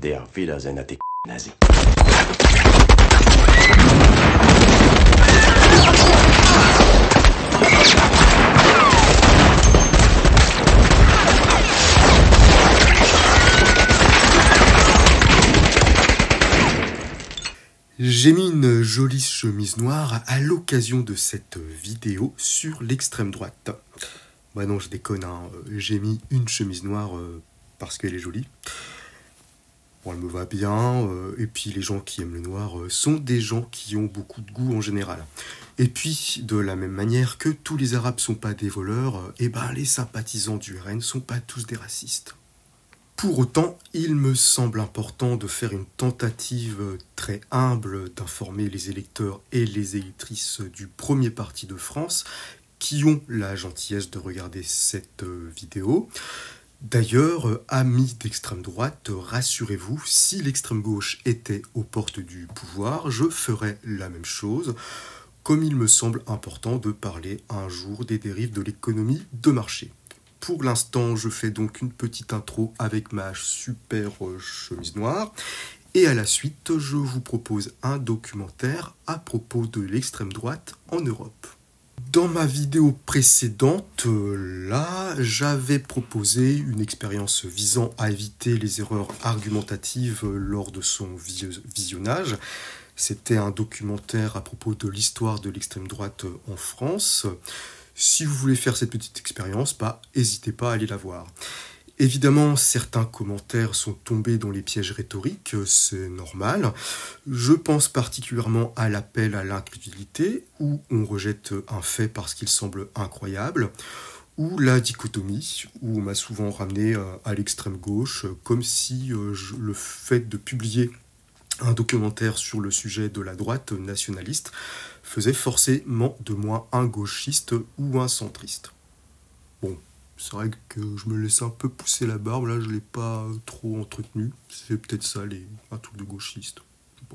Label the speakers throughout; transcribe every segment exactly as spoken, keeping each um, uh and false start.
Speaker 1: Der Wiedersehen à tes nazis.
Speaker 2: J'ai mis une jolie chemise noire à l'occasion de cette vidéo sur l'extrême droite. Bah non, je déconne, hein. J'ai mis une chemise noire euh, parce qu'elle est jolie. Bon, elle me va bien, euh, et puis les gens qui aiment le noir euh, sont des gens qui ont beaucoup de goût en général. Et puis, de la même manière que tous les Arabes sont pas des voleurs, euh, et ben les sympathisants du R N sont pas tous des racistes. Pour autant, il me semble important de faire une tentative très humble d'informer les électeurs et les électrices du premier parti de France qui ont la gentillesse de regarder cette vidéo. D'ailleurs, amis d'extrême droite, rassurez-vous, si l'extrême gauche était aux portes du pouvoir, je ferais la même chose, comme il me semble important de parler un jour des dérives de l'économie de marché. Pour l'instant, je fais donc une petite intro avec ma super chemise noire. Et à la suite, je vous propose un documentaire à propos de l'extrême droite en Europe. Dans ma vidéo précédente, là, j'avais proposé une expérience visant à éviter les erreurs argumentatives lors de son visionnage. C'était un documentaire à propos de l'histoire de l'extrême droite en France. Si vous voulez faire cette petite expérience, bah, n'hésitez pas à aller la voir. Évidemment, certains commentaires sont tombés dans les pièges rhétoriques, c'est normal. Je pense particulièrement à l'appel à l'incrédulité, où on rejette un fait parce qu'il semble incroyable, ou la dichotomie, où on m'a souvent ramené à l'extrême gauche, comme si le fait de publier un documentaire sur le sujet de la droite nationaliste faisait forcément de moi un gauchiste ou un centriste. Bon, c'est vrai que je me laisse un peu pousser la barbe, là je ne l'ai pas trop entretenu, c'est peut-être ça, les, un truc de gauchiste. Bon.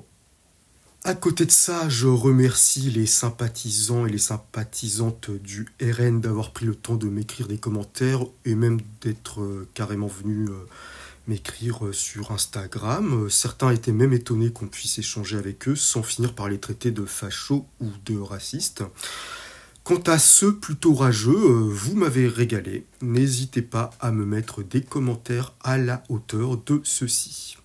Speaker 2: À côté de ça, je remercie les sympathisants et les sympathisantes du R N d'avoir pris le temps de m'écrire des commentaires et même d'être euh, carrément venus euh, m'écrire sur Instagram. Certains étaient même étonnés qu'on puisse échanger avec eux sans finir par les traiter de fachos ou de racistes. Quant à ceux plutôt rageux, vous m'avez régalé. N'hésitez pas à me mettre des commentaires à la hauteur de ceux-ci.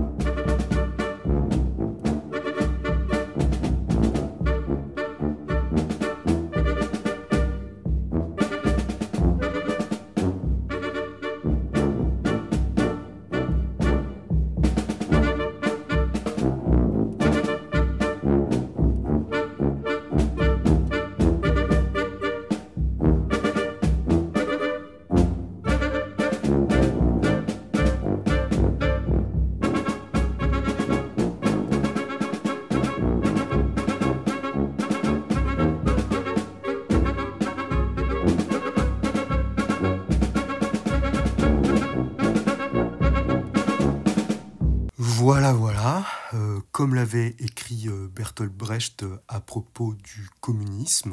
Speaker 2: Voilà, voilà, euh, comme l'avait écrit euh, Bertolt Brecht euh, à propos du communisme,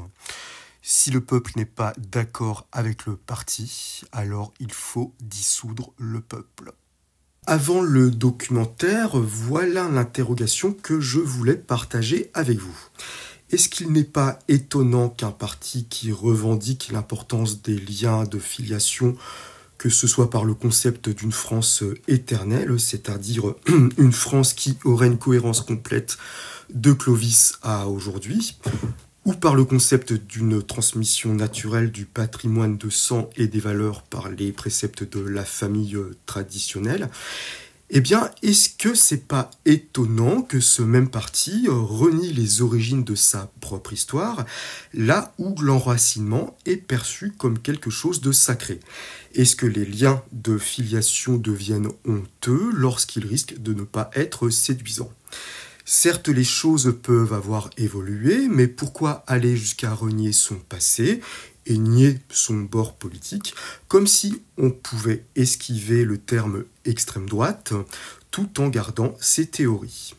Speaker 2: si le peuple n'est pas d'accord avec le parti, alors il faut dissoudre le peuple. Avant le documentaire, voilà l'interrogation que je voulais partager avec vous. Est-ce qu'il n'est pas étonnant qu'un parti qui revendique l'importance des liens de filiation, que ce soit par le concept d'une France éternelle, c'est-à-dire une France qui aurait une cohérence complète de Clovis à aujourd'hui, ou par le concept d'une transmission naturelle du patrimoine de sang et des valeurs par les préceptes de la famille traditionnelle, eh bien, est-ce que c'est pas étonnant que ce même parti renie les origines de sa propre histoire, là où l'enracinement est perçu comme quelque chose de sacré? Est-ce que les liens de filiation deviennent honteux lorsqu'ils risquent de ne pas être séduisants? Certes, les choses peuvent avoir évolué, mais pourquoi aller jusqu'à renier son passé et nier son bord politique, comme si on pouvait esquiver le terme extrême droite tout en gardant ses théories.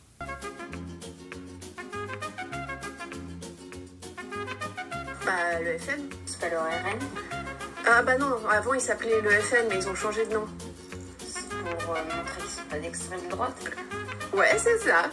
Speaker 3: Bah, le F N, c'est pas le R N. Ah bah non, avant il s'appelait le F N, mais ils ont changé de nom. pour euh, montrer qu'ils sont pas d'extrême droite. Ouais, c'est ça.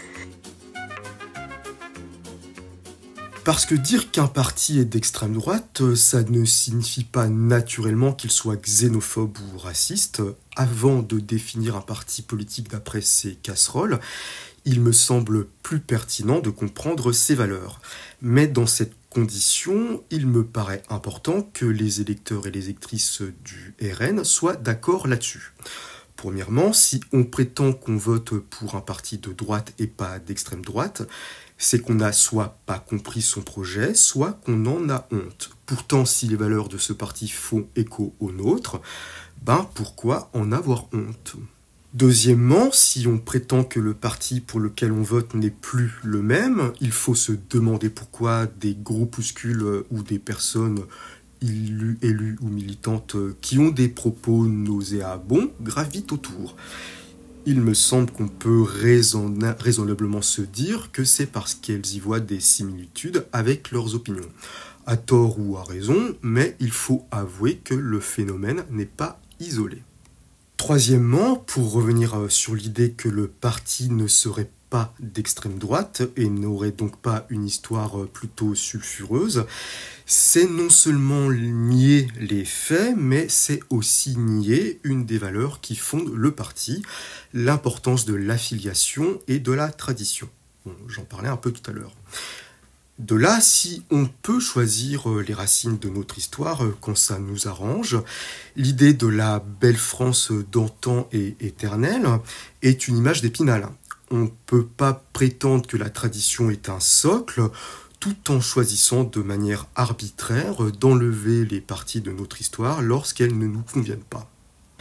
Speaker 2: Parce que dire qu'un parti est d'extrême droite, ça ne signifie pas naturellement qu'il soit xénophobe ou raciste. Avant de définir un parti politique d'après ses casseroles, il me semble plus pertinent de comprendre ses valeurs. Mais dans cette condition, il me paraît important que les électeurs et les électrices du R N soient d'accord là-dessus. Premièrement, si on prétend qu'on vote pour un parti de droite et pas d'extrême droite, c'est qu'on n'a soit pas compris son projet, soit qu'on en a honte. Pourtant, si les valeurs de ce parti font écho aux nôtres, ben pourquoi en avoir honte ? Deuxièmement, si on prétend que le parti pour lequel on vote n'est plus le même, il faut se demander pourquoi des groupuscules ou des personnes élues, élues ou militantes qui ont des propos nauséabonds gravitent autour. Il me semble qu'on peut raisonna- raisonnablement se dire que c'est parce qu'elles y voient des similitudes avec leurs opinions. À tort ou à raison, mais il faut avouer que le phénomène n'est pas isolé. Troisièmement, pour revenir sur l'idée que le parti ne serait pas d'extrême droite et n'aurait donc pas une histoire plutôt sulfureuse, c'est non seulement nier les faits, mais c'est aussi nier une des valeurs qui fondent le parti, l'importance de l'affiliation et de la tradition. Bon, j'en parlais un peu tout à l'heure. De là, si on peut choisir les racines de notre histoire quand ça nous arrange, l'idée de la belle France d'antan et éternelle est une image d'Épinal. On ne peut pas prétendre que la tradition est un socle, tout en choisissant de manière arbitraire d'enlever les parties de notre histoire lorsqu'elles ne nous conviennent pas.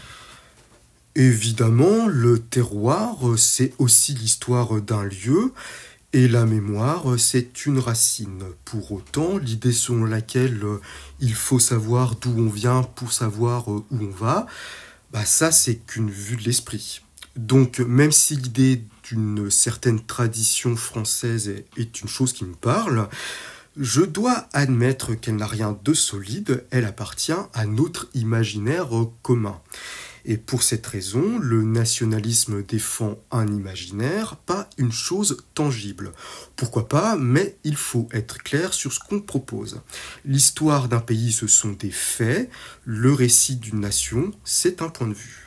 Speaker 2: Évidemment, le terroir, c'est aussi l'histoire d'un lieu, et la mémoire, c'est une racine. Pour autant, l'idée selon laquelle il faut savoir d'où on vient pour savoir où on va, bah ça, c'est qu'une vue de l'esprit. Donc, même si l'idée d'une certaine tradition française est une chose qui me parle, je dois admettre qu'elle n'a rien de solide, elle appartient à notre imaginaire commun. Et pour cette raison, le nationalisme défend un imaginaire, pas une chose tangible. Pourquoi pas, mais il faut être clair sur ce qu'on propose. L'histoire d'un pays, ce sont des faits, le récit d'une nation, c'est un point de vue.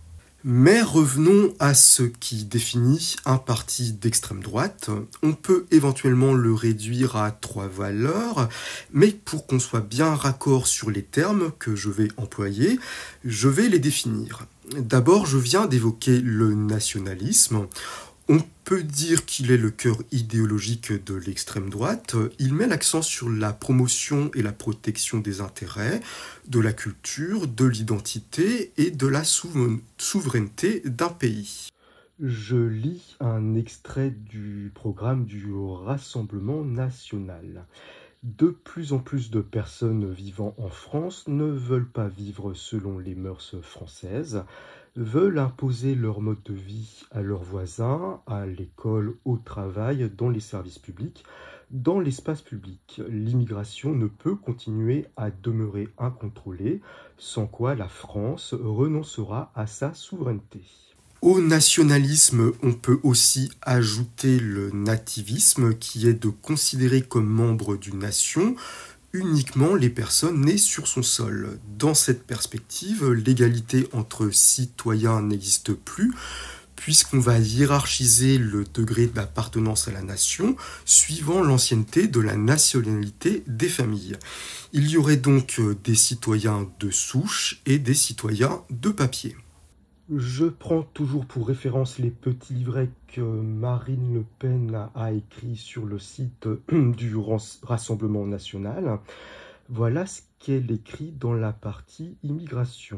Speaker 2: Mais revenons à ce qui définit un parti d'extrême droite. On peut éventuellement le réduire à trois valeurs, mais pour qu'on soit bien raccord sur les termes que je vais employer, je vais les définir. D'abord, je viens d'évoquer le nationalisme. On peut dire qu'il est le cœur idéologique de l'extrême droite. Il met l'accent sur la promotion et la protection des intérêts, de la culture, de l'identité et de la souveraineté d'un pays. Je lis un extrait du programme du Rassemblement national. De plus en plus de personnes vivant en France ne veulent pas vivre selon les mœurs françaises, veulent imposer leur mode de vie à leurs voisins, à l'école, au travail, dans les services publics, dans l'espace public. L'immigration ne peut continuer à demeurer incontrôlée, sans quoi la France renoncera à sa souveraineté. Au nationalisme, on peut aussi ajouter le nativisme, qui est de considérer comme membres d'une nation uniquement les personnes nées sur son sol. Dans cette perspective, l'égalité entre citoyens n'existe plus, puisqu'on va hiérarchiser le degré d'appartenance à la nation suivant l'ancienneté de la nationalité des familles. Il y aurait donc des citoyens de souche et des citoyens de papier. Je prends toujours pour référence les petits livrets que Marine Le Pen a écrits sur le site du Rassemblement national. Voilà ce qu'elle écrit dans la partie immigration.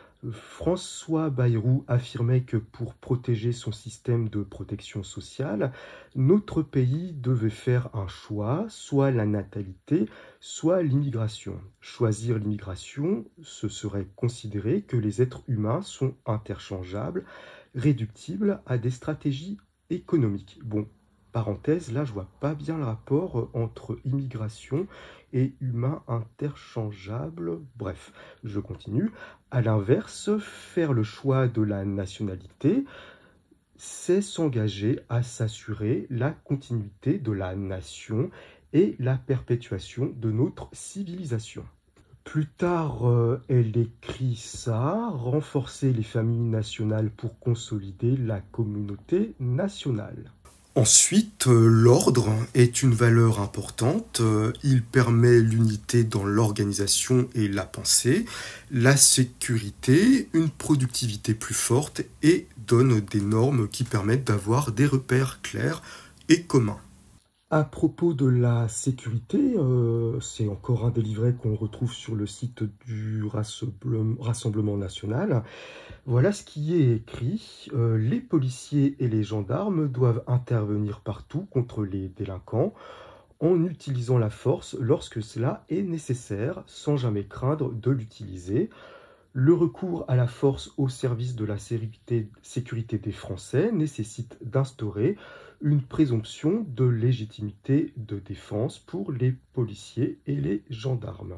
Speaker 2: François Bayrou affirmait que pour protéger son système de protection sociale, notre pays devait faire un choix, soit la natalité, soit l'immigration. Choisir l'immigration, ce serait considérer que les êtres humains sont interchangeables, réductibles à des stratégies économiques. Bon, parenthèse, là je vois pas bien le rapport entre immigration et humain interchangeable. Bref, je continue. À l'inverse, faire le choix de la nationalité, c'est s'engager à s'assurer la continuité de la nation et la perpétuation de notre civilisation. Plus tard, euh, elle écrit ça, renforcer les familles nationales pour consolider la communauté nationale. Ensuite, euh, l'ordre est une valeur importante. Euh, il permet l'unité dans l'organisation et la pensée, la sécurité, une productivité plus forte et donne des normes qui permettent d'avoir des repères clairs et communs. À propos de la sécurité, euh, c'est encore un des livrets qu'on retrouve sur le site du Rassemblement national. Voilà ce qui est écrit. Euh, les policiers et les gendarmes doivent intervenir partout contre les délinquants en utilisant la force lorsque cela est nécessaire, sans jamais craindre de l'utiliser. Le recours à la force au service de la sécurité des Français nécessite d'instaurer une présomption de légitimité de défense pour les policiers et les gendarmes.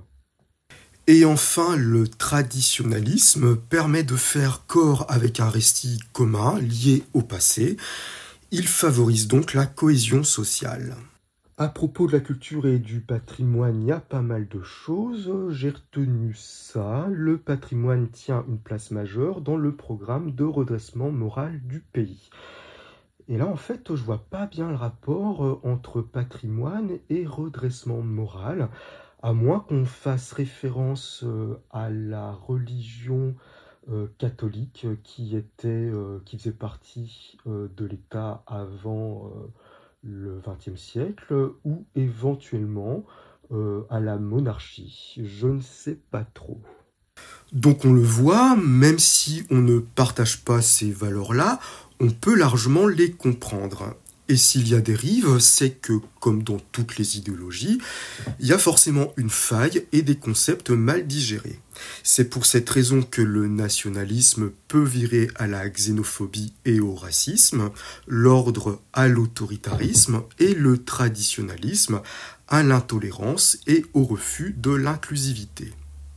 Speaker 2: Et enfin, le traditionnalisme permet de faire corps avec un récit commun lié au passé. Il favorise donc la cohésion sociale. À propos de la culture et du patrimoine, il y a pas mal de choses. J'ai retenu ça. Le patrimoine tient une place majeure dans le programme de redressement moral du pays. Et là, en fait, je vois pas bien le rapport entre patrimoine et redressement moral, à moins qu'on fasse référence à la religion catholique qui était, qui faisait partie de l'État avant le vingtième siècle, ou éventuellement euh, à la monarchie. Je ne sais pas trop. Donc on le voit, même si on ne partage pas ces valeurs-là, on peut largement les comprendre. Et s'il y a dérive, c'est que, comme dans toutes les idéologies, il y a forcément une faille et des concepts mal digérés. C'est pour cette raison que le nationalisme peut virer à la xénophobie et au racisme, l'ordre à l'autoritarisme et le traditionnalisme à l'intolérance et au refus de l'inclusivité.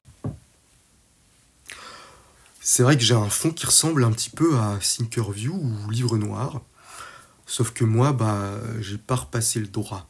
Speaker 2: C'est vrai que j'ai un fond qui ressemble un petit peu à Thinkerview ou Livre Noir, sauf que moi, bah, j'ai pas repassé le droit.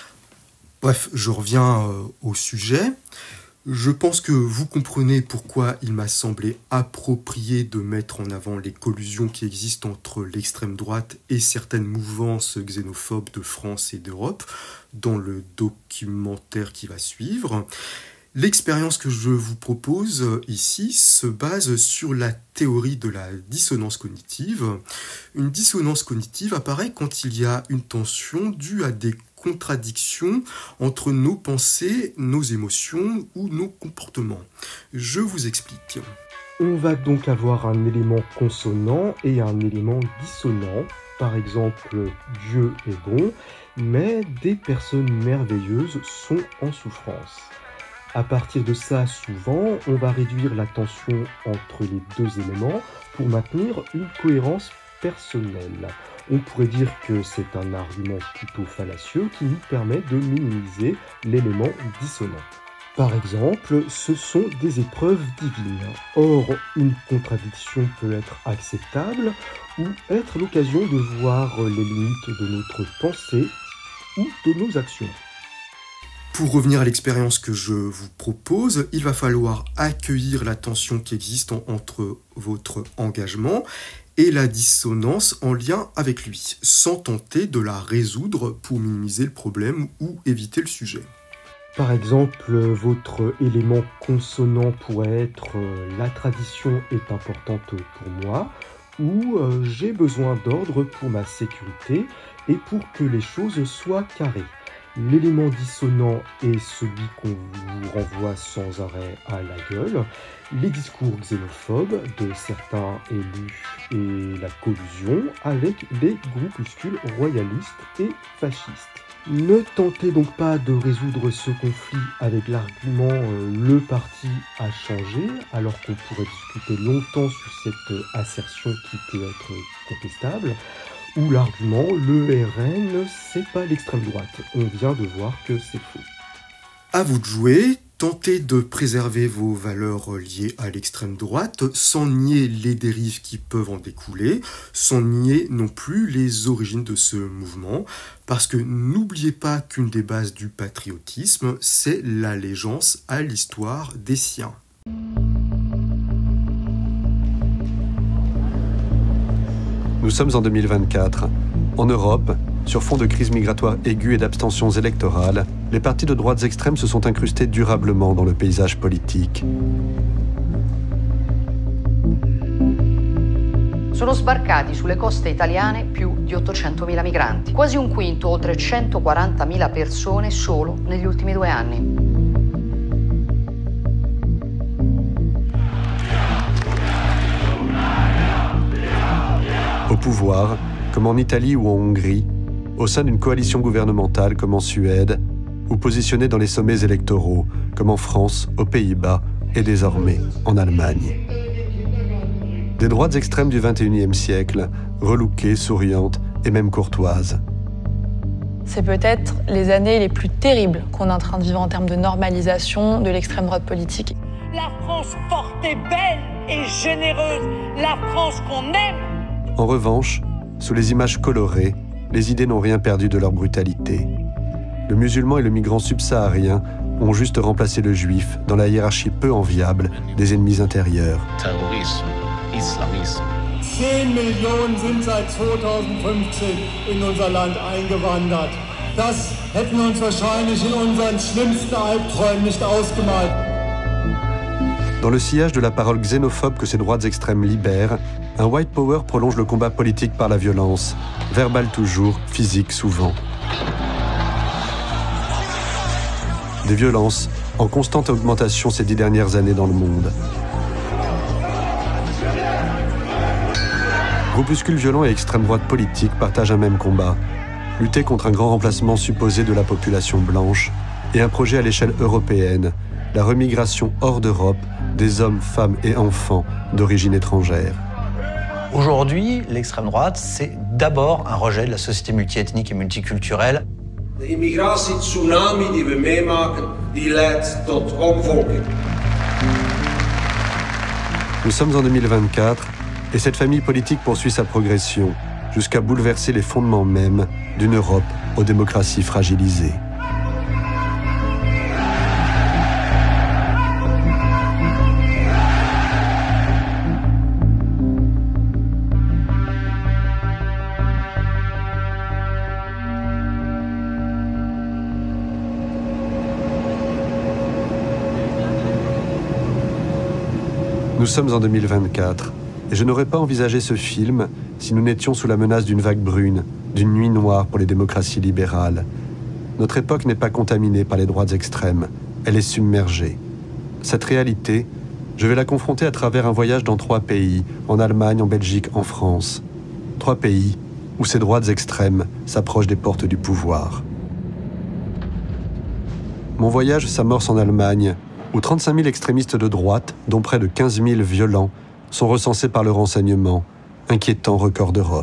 Speaker 2: Bref, je reviens euh, au sujet. Je pense que vous comprenez pourquoi il m'a semblé approprié de mettre en avant les collusions qui existent entre l'extrême droite et certaines mouvances xénophobes de France et d'Europe dans le documentaire qui va suivre. L'expérience que je vous propose ici se base sur la théorie de la dissonance cognitive. Une dissonance cognitive apparaît quand il y a une tension due à des contradictions entre nos pensées, nos émotions ou nos comportements. Je vous explique. On va donc avoir un élément consonant et un élément dissonant. Par exemple, Dieu est bon, mais des personnes merveilleuses sont en souffrance. À partir de ça, souvent, on va réduire la tension entre les deux éléments pour maintenir une cohérence personnelle. On pourrait dire que c'est un argument plutôt fallacieux qui nous permet de minimiser l'élément dissonant. Par exemple, ce sont des épreuves divines. Or, une contradiction peut être acceptable ou être l'occasion de voir les limites de notre pensée ou de nos actions. Pour revenir à l'expérience que je vous propose, il va falloir accueillir la tension qui existe entre votre engagement et la dissonance en lien avec lui, sans tenter de la résoudre pour minimiser le problème ou éviter le sujet. Par exemple, votre élément consonant pourrait être « la tradition est importante pour moi » ou « j'ai besoin d'ordre pour ma sécurité et pour que les choses soient carrées ». L'élément dissonant est celui qu'on vous renvoie sans arrêt à la gueule, les discours xénophobes de certains élus et la collusion avec les groupuscules royalistes et fascistes. Ne tentez donc pas de résoudre ce conflit avec l'argument euh, « le parti a changé » alors qu'on pourrait discuter longtemps sur cette assertion qui peut être contestable. où l'argument « le R N, c'est pas l'extrême droite ». On vient de voir que c'est faux. À vous de jouer, tentez de préserver vos valeurs liées à l'extrême droite, sans nier les dérives qui peuvent en découler, sans nier non plus les origines de ce mouvement, parce que n'oubliez pas qu'une des bases du patriotisme, c'est l'allégeance à l'histoire des siens.
Speaker 4: Nous sommes en deux mille vingt-quatre. En Europe, sur fond de crise migratoire aiguë et d'abstentions électorales, les partis de droites extrêmes se sont incrustés durablement dans le paysage politique.
Speaker 5: Sono sbarcati sulle coste italiane più di ottocentomila migranti, quasi un quinto, oltre centoquarantamila persone solo negli ultimi due anni.
Speaker 4: Au pouvoir, comme en Italie ou en Hongrie, au sein d'une coalition gouvernementale comme en Suède, ou positionnés dans les sommets électoraux, comme en France, aux Pays-Bas et désormais en Allemagne. Des droites extrêmes du vingt et unième siècle, relookées, souriantes et même courtoises.
Speaker 6: C'est peut-être les années les plus terribles qu'on est en train de vivre en termes de normalisation de l'extrême droite politique.
Speaker 7: La France forte et belle et généreuse, la France qu'on aime.
Speaker 4: En revanche, sous les images colorées, les idées n'ont rien perdu de leur brutalité. Le musulman et le migrant subsaharien ont juste remplacé le juif dans la hiérarchie peu enviable des ennemis intérieurs.
Speaker 8: Terrorisme, islamisme.
Speaker 9: zehn Millionen sind seit zweitausendfünfzehn in unser Land eingewandert. Das hätten wir uns wahrscheinlich in unseren schlimmsten Albträumen nicht ausgemalt.
Speaker 4: Dans le sillage de la parole xénophobe que ces droites extrêmes libèrent, un white power prolonge le combat politique par la violence, verbale toujours, physique souvent. Des violences en constante augmentation ces dix dernières années dans le monde. Groupuscules violents et extrême droite politique partagent un même combat, lutter contre un grand remplacement supposé de la population blanche et un projet à l'échelle européenne, la remigration hors d'Europe des hommes, femmes et enfants d'origine étrangère.
Speaker 10: Aujourd'hui, l'extrême droite, c'est d'abord un rejet de la société multiethnique et multiculturelle.
Speaker 11: De immigratie-tsunami die we meemaken, die leidt tot omvolking.
Speaker 4: Nous sommes en deux mille vingt-quatre et cette famille politique poursuit sa progression jusqu'à bouleverser les fondements mêmes d'une Europe aux démocraties fragilisées. Nous sommes en deux mille vingt-quatre, et je n'aurais pas envisagé ce film si nous n'étions sous la menace d'une vague brune, d'une nuit noire pour les démocraties libérales. Notre époque n'est pas contaminée par les droites extrêmes, elle est submergée. Cette réalité, je vais la confronter à travers un voyage dans trois pays, en Allemagne, en Belgique, en France. Trois pays où ces droites extrêmes s'approchent des portes du pouvoir. Mon voyage s'amorce en Allemagne, où trente-cinq mille extrémistes de droite, dont près de quinze mille violents, sont recensés par le renseignement, inquiétant record d'Europe.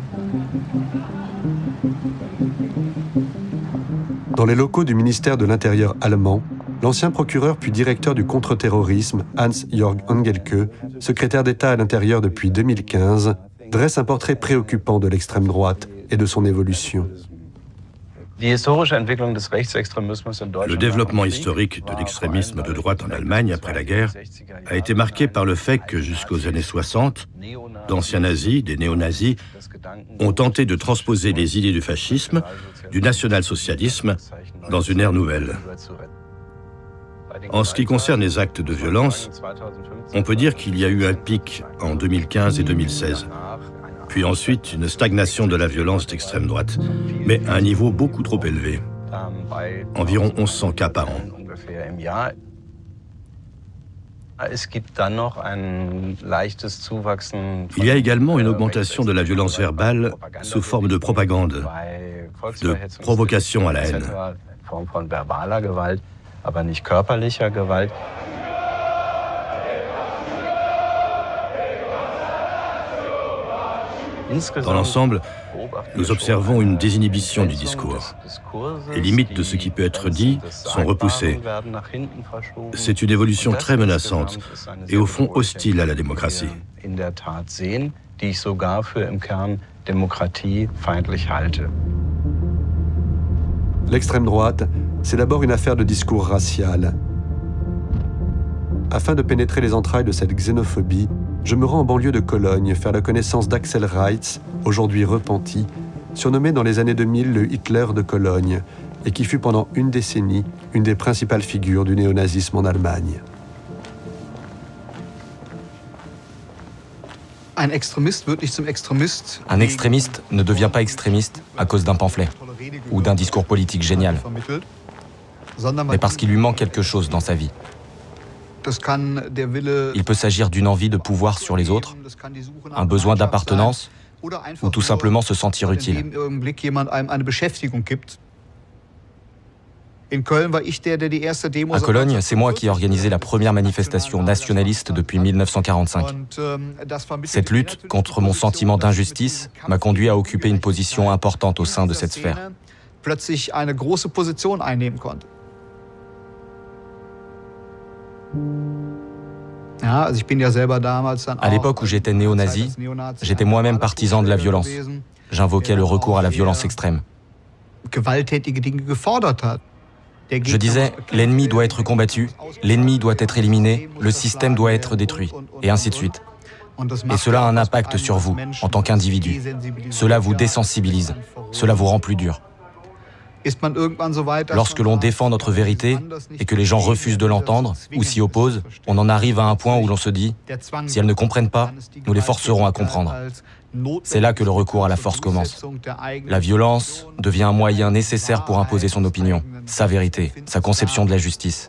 Speaker 4: Dans les locaux du ministère de l'Intérieur allemand, l'ancien procureur puis directeur du contre-terrorisme, Hans-Jörg Engelke, secrétaire d'État à l'Intérieur depuis deux mille quinze, dresse un portrait préoccupant de l'extrême droite et de son évolution.
Speaker 12: Le développement historique de l'extrémisme de droite en Allemagne après la guerre a été marqué par le fait que jusqu'aux années soixante, d'anciens nazis, des néo-nazis, ont tenté de transposer les idées du fascisme, du national-socialisme, dans une ère nouvelle. En ce qui concerne les actes de violence, on peut dire qu'il y a eu un pic en deux mille quinze et deux mille seize. Puis ensuite une stagnation de la violence d'extrême droite, mais à un niveau beaucoup trop élevé. Environ mille cent cas par an. Il y a également une augmentation de la violence verbale sous forme de propagande, de provocation à la haine. Dans l'ensemble, nous observons une désinhibition du discours. Les limites de ce qui peut être dit sont repoussées. C'est une évolution très menaçante et au fond hostile à la démocratie.
Speaker 4: L'extrême droite, c'est d'abord une affaire de discours racial. Afin de pénétrer les entrailles de cette xénophobie, je me rends en banlieue de Cologne faire la connaissance d'Axel Reitz, aujourd'hui repenti, surnommé dans les années deux mille le Hitler de Cologne, et qui fut pendant une décennie une des principales figures du néonazisme en Allemagne.
Speaker 13: Un extrémiste ne devient pas extrémiste à cause d'un pamphlet ou d'un discours politique génial, mais parce qu'il lui manque quelque chose dans sa vie. Il peut s'agir d'une envie de pouvoir sur les autres, un besoin d'appartenance ou tout simplement se sentir utile. À Cologne, c'est moi qui ai organisé la première manifestation nationaliste depuis mille neuf cent quarante-cinq. Cette lutte contre mon sentiment d'injustice m'a conduit à occuper une position importante au sein de cette sphère. À l'époque où j'étais néo-nazi, j'étais moi-même partisan de la violence. J'invoquais le recours à la violence extrême. Je disais, l'ennemi doit être combattu, l'ennemi doit être éliminé, le système doit être détruit, et ainsi de suite. Et cela a un impact sur vous, en tant qu'individu. Cela vous désensibilise, cela vous rend plus dur. Lorsque l'on défend notre vérité et que les gens refusent de l'entendre ou s'y opposent, on en arrive à un point où l'on se dit, si elles ne comprennent pas, nous les forcerons à comprendre. C'est là que le recours à la force commence. La violence devient un moyen nécessaire pour imposer son opinion, sa vérité, sa conception de la justice.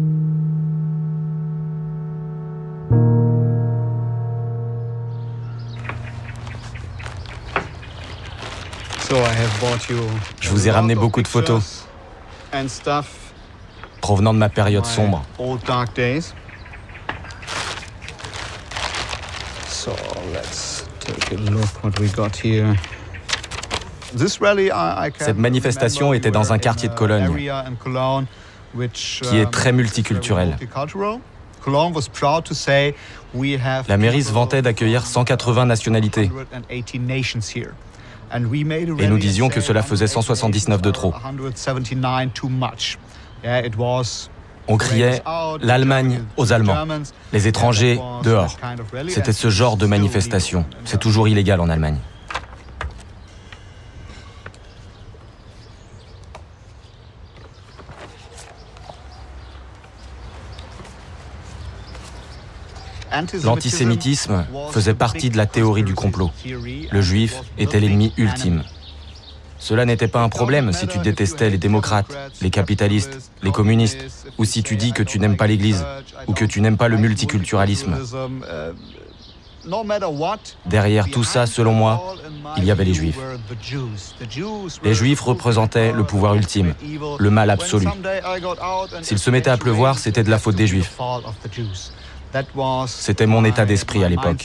Speaker 13: Je vous ai ramené beaucoup de photos provenant de ma période sombre. Cette manifestation était dans un quartier de Cologne qui est très multiculturel. La mairie se vantait d'accueillir cent quatre-vingts nationalités. Et nous disions que cela faisait cent soixante-dix-neuf de trop. On criait « l'Allemagne aux Allemands, les étrangers dehors ». C'était ce genre de manifestation. C'est toujours illégal en Allemagne. L'antisémitisme faisait partie de la théorie du complot. Le juif était l'ennemi ultime. Cela n'était pas un problème si tu détestais les démocrates, les capitalistes, les communistes, ou si tu dis que tu n'aimes pas l'Église, ou que tu n'aimes pas le multiculturalisme. Derrière tout ça, selon moi, il y avait les Juifs. Les Juifs représentaient le pouvoir ultime, le mal absolu. S'il se mettait à pleuvoir, c'était de la faute des Juifs. C'était mon état d'esprit à l'époque.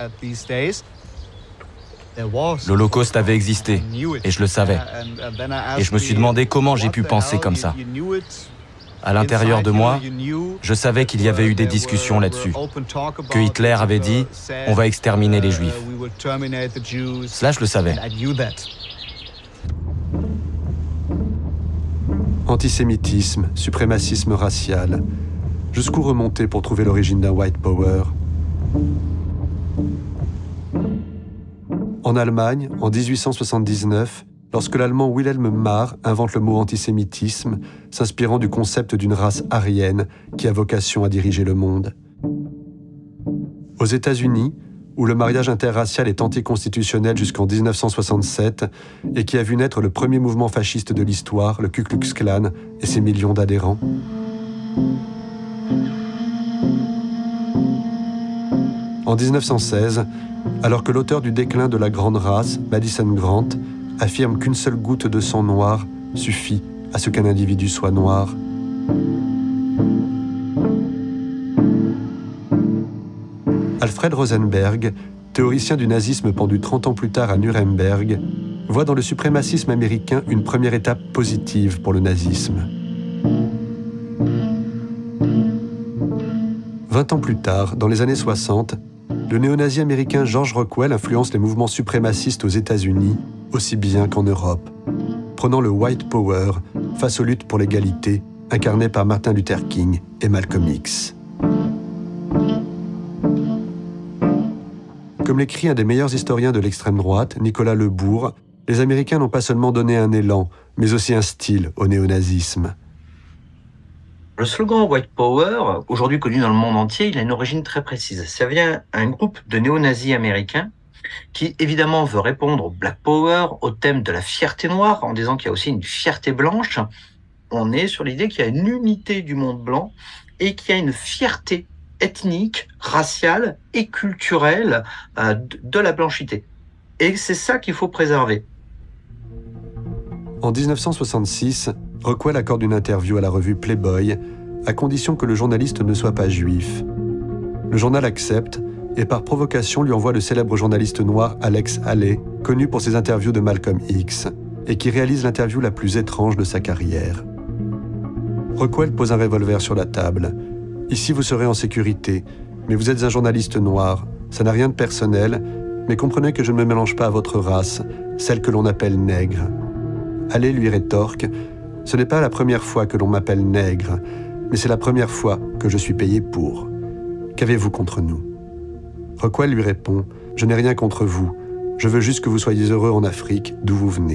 Speaker 13: L'Holocauste avait existé, et je le savais. Et je me suis demandé comment j'ai pu penser comme ça. À l'intérieur de moi, je savais qu'il y avait eu des discussions là-dessus, que Hitler avait dit « on va exterminer les Juifs ». Cela, je le savais.
Speaker 4: Antisémitisme, suprémacisme racial. Jusqu'où remonter pour trouver l'origine d'un white power? En Allemagne, en mille huit cent soixante-dix-neuf, lorsque l'Allemand Wilhelm Marr invente le mot antisémitisme, s'inspirant du concept d'une race aryenne qui a vocation à diriger le monde. Aux États-Unis, où le mariage interracial est anticonstitutionnel jusqu'en mille neuf cent soixante-sept et qui a vu naître le premier mouvement fasciste de l'histoire, le Ku Klux Klan et ses millions d'adhérents. En mille neuf cent seize, alors que l'auteur du déclin de la grande race, Madison Grant, affirme qu'une seule goutte de sang noir suffit à ce qu'un individu soit noir. Alfred Rosenberg théoricien du nazisme pendu trente ans plus tard à Nuremberg, voit dans le suprémacisme américain une première étape positive pour le nazisme. Vingt ans plus tard, dans les années soixante, le néo-nazi américain George Rockwell influence les mouvements suprémacistes aux États-Unis, aussi bien qu'en Europe, prenant le White Power face aux luttes pour l'égalité incarnées par Martin Luther King et Malcolm X. Comme l'écrit un des meilleurs historiens de l'extrême droite, Nicolas Lebourg, les Américains n'ont pas seulement donné un élan, mais aussi un style au néonazisme.
Speaker 14: Le slogan White Power, aujourd'hui connu dans le monde entier, il a une origine très précise. Ça vient d'un groupe de néo-nazis américains qui, évidemment, veut répondre au Black Power, au thème de la fierté noire, en disant qu'il y a aussi une fierté blanche. On est sur l'idée qu'il y a une unité du monde blanc et qu'il y a une fierté ethnique, raciale et culturelle euh, de la blanchité. Et c'est ça qu'il faut préserver.
Speaker 4: En mille neuf cent soixante-six, Rockwell accorde une interview à la revue Playboy, à condition que le journaliste ne soit pas juif. Le journal accepte et par provocation lui envoie le célèbre journaliste noir Alex Haley, connu pour ses interviews de Malcolm X, et qui réalise l'interview la plus étrange de sa carrière. Rockwell pose un revolver sur la table. « Ici, vous serez en sécurité, mais vous êtes un journaliste noir. Ça n'a rien de personnel, mais comprenez que je ne me mélange pas à votre race, celle que l'on appelle nègre. » Haley lui rétorque « Ce n'est pas la première fois que l'on m'appelle nègre, mais c'est la première fois que je suis payé pour. Qu'avez-vous contre nous ?» Rockwell lui répond « Je n'ai rien contre vous. Je veux juste que vous soyez heureux en Afrique, d'où vous venez. »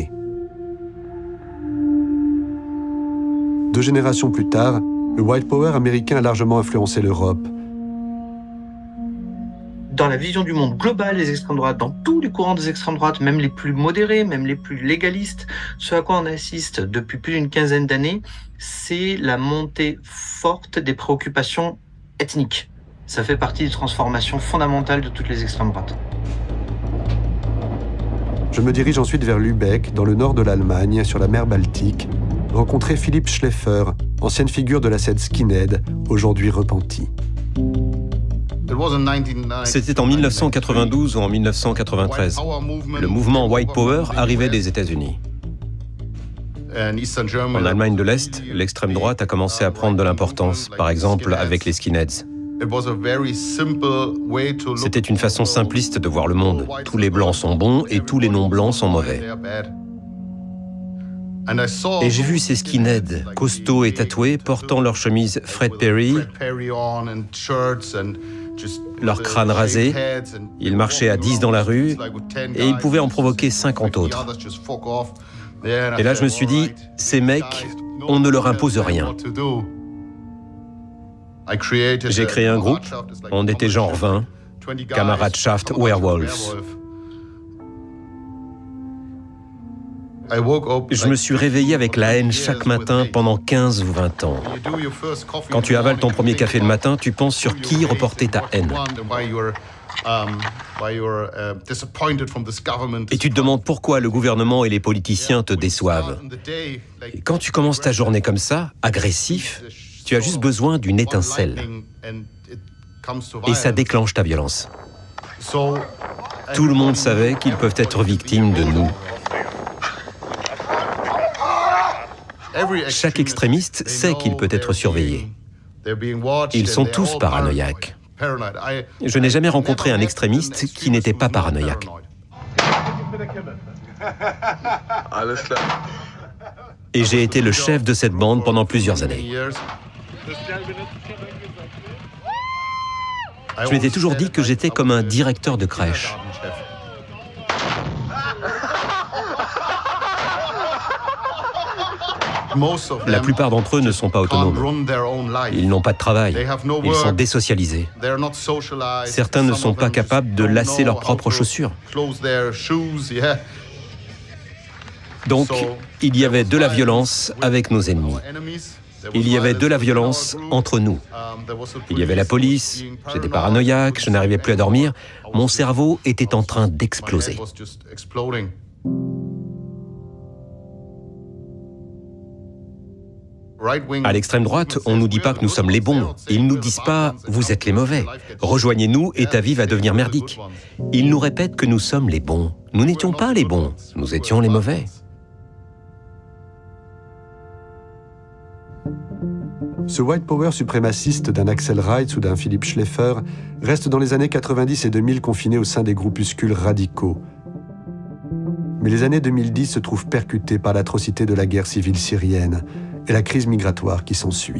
Speaker 4: Deux générations plus tard, le White Power américain a largement influencé l'Europe.
Speaker 14: Dans la vision du monde global des extrêmes droites, dans tous les courants des extrêmes droites, même les plus modérés, même les plus légalistes, ce à quoi on assiste depuis plus d'une quinzaine d'années, c'est la montée forte des préoccupations ethniques. Ça fait partie des transformations fondamentales de toutes les extrêmes droites.
Speaker 4: Je me dirige ensuite vers Lübeck, dans le nord de l'Allemagne, sur la mer Baltique, rencontrer Philipp Schleffer, ancienne figure de la scène skinhead, aujourd'hui repentie.
Speaker 15: C'était en mille neuf cent quatre-vingt-douze ou en mille neuf cent quatre-vingt-treize. Le mouvement White Power arrivait des États-Unis. En Allemagne de l'Est, l'extrême droite a commencé à prendre de l'importance, par exemple avec les skinheads. C'était une façon simpliste de voir le monde. Tous les blancs sont bons et tous les non-blancs sont mauvais. Et j'ai vu ces skinheads, costauds et tatoués, portant leur chemise Fred Perry, leur crâne rasé, ils marchaient à dix dans la rue et ils pouvaient en provoquer cinquante autres. Et là, je me suis dit, ces mecs, on ne leur impose rien. J'ai créé un groupe, on était genre vingt, Kameradschaft Werewolves. Je me suis réveillé avec la haine chaque matin pendant quinze ou vingt ans. Quand tu avales ton premier café le matin, tu penses sur qui reporter ta haine. Et tu te demandes pourquoi le gouvernement et les politiciens te déçoivent. Et quand tu commences ta journée comme ça, agressif, tu as juste besoin d'une étincelle. Et ça déclenche ta violence. Tout le monde savait qu'ils peuvent être victimes de nous. Chaque extrémiste sait qu'il peut être surveillé. Ils sont tous paranoïaques. Je n'ai jamais rencontré un extrémiste qui n'était pas paranoïaque. Et j'ai été le chef de cette bande pendant plusieurs années. Je m'étais toujours dit que j'étais comme un directeur de crèche. La plupart d'entre eux ne sont pas autonomes. Ils n'ont pas de travail. Ils sont désocialisés. Certains ne sont pas capables de lasser leurs propres chaussures. Donc, il y avait de la violence avec nos ennemis. Il y avait de la violence entre nous. Il y avait la police, j'étais paranoïaque, je n'arrivais plus à dormir. Mon cerveau était en train d'exploser. À l'extrême droite, on ne nous dit pas que nous sommes les bons. Ils ne nous disent pas « vous êtes les mauvais ». Rejoignez-nous et ta vie va devenir merdique. Ils nous répètent que nous sommes les bons. Nous n'étions pas les bons, nous étions les mauvais.
Speaker 4: Ce white power suprémaciste d'un Axel Reitz ou d'un Philipp Schläfer reste dans les années quatre-vingt-dix et deux mille confiné au sein des groupuscules radicaux. Mais les années deux mille dix se trouvent percutées par l'atrocité de la guerre civile syrienne et la crise migratoire qui s'ensuit.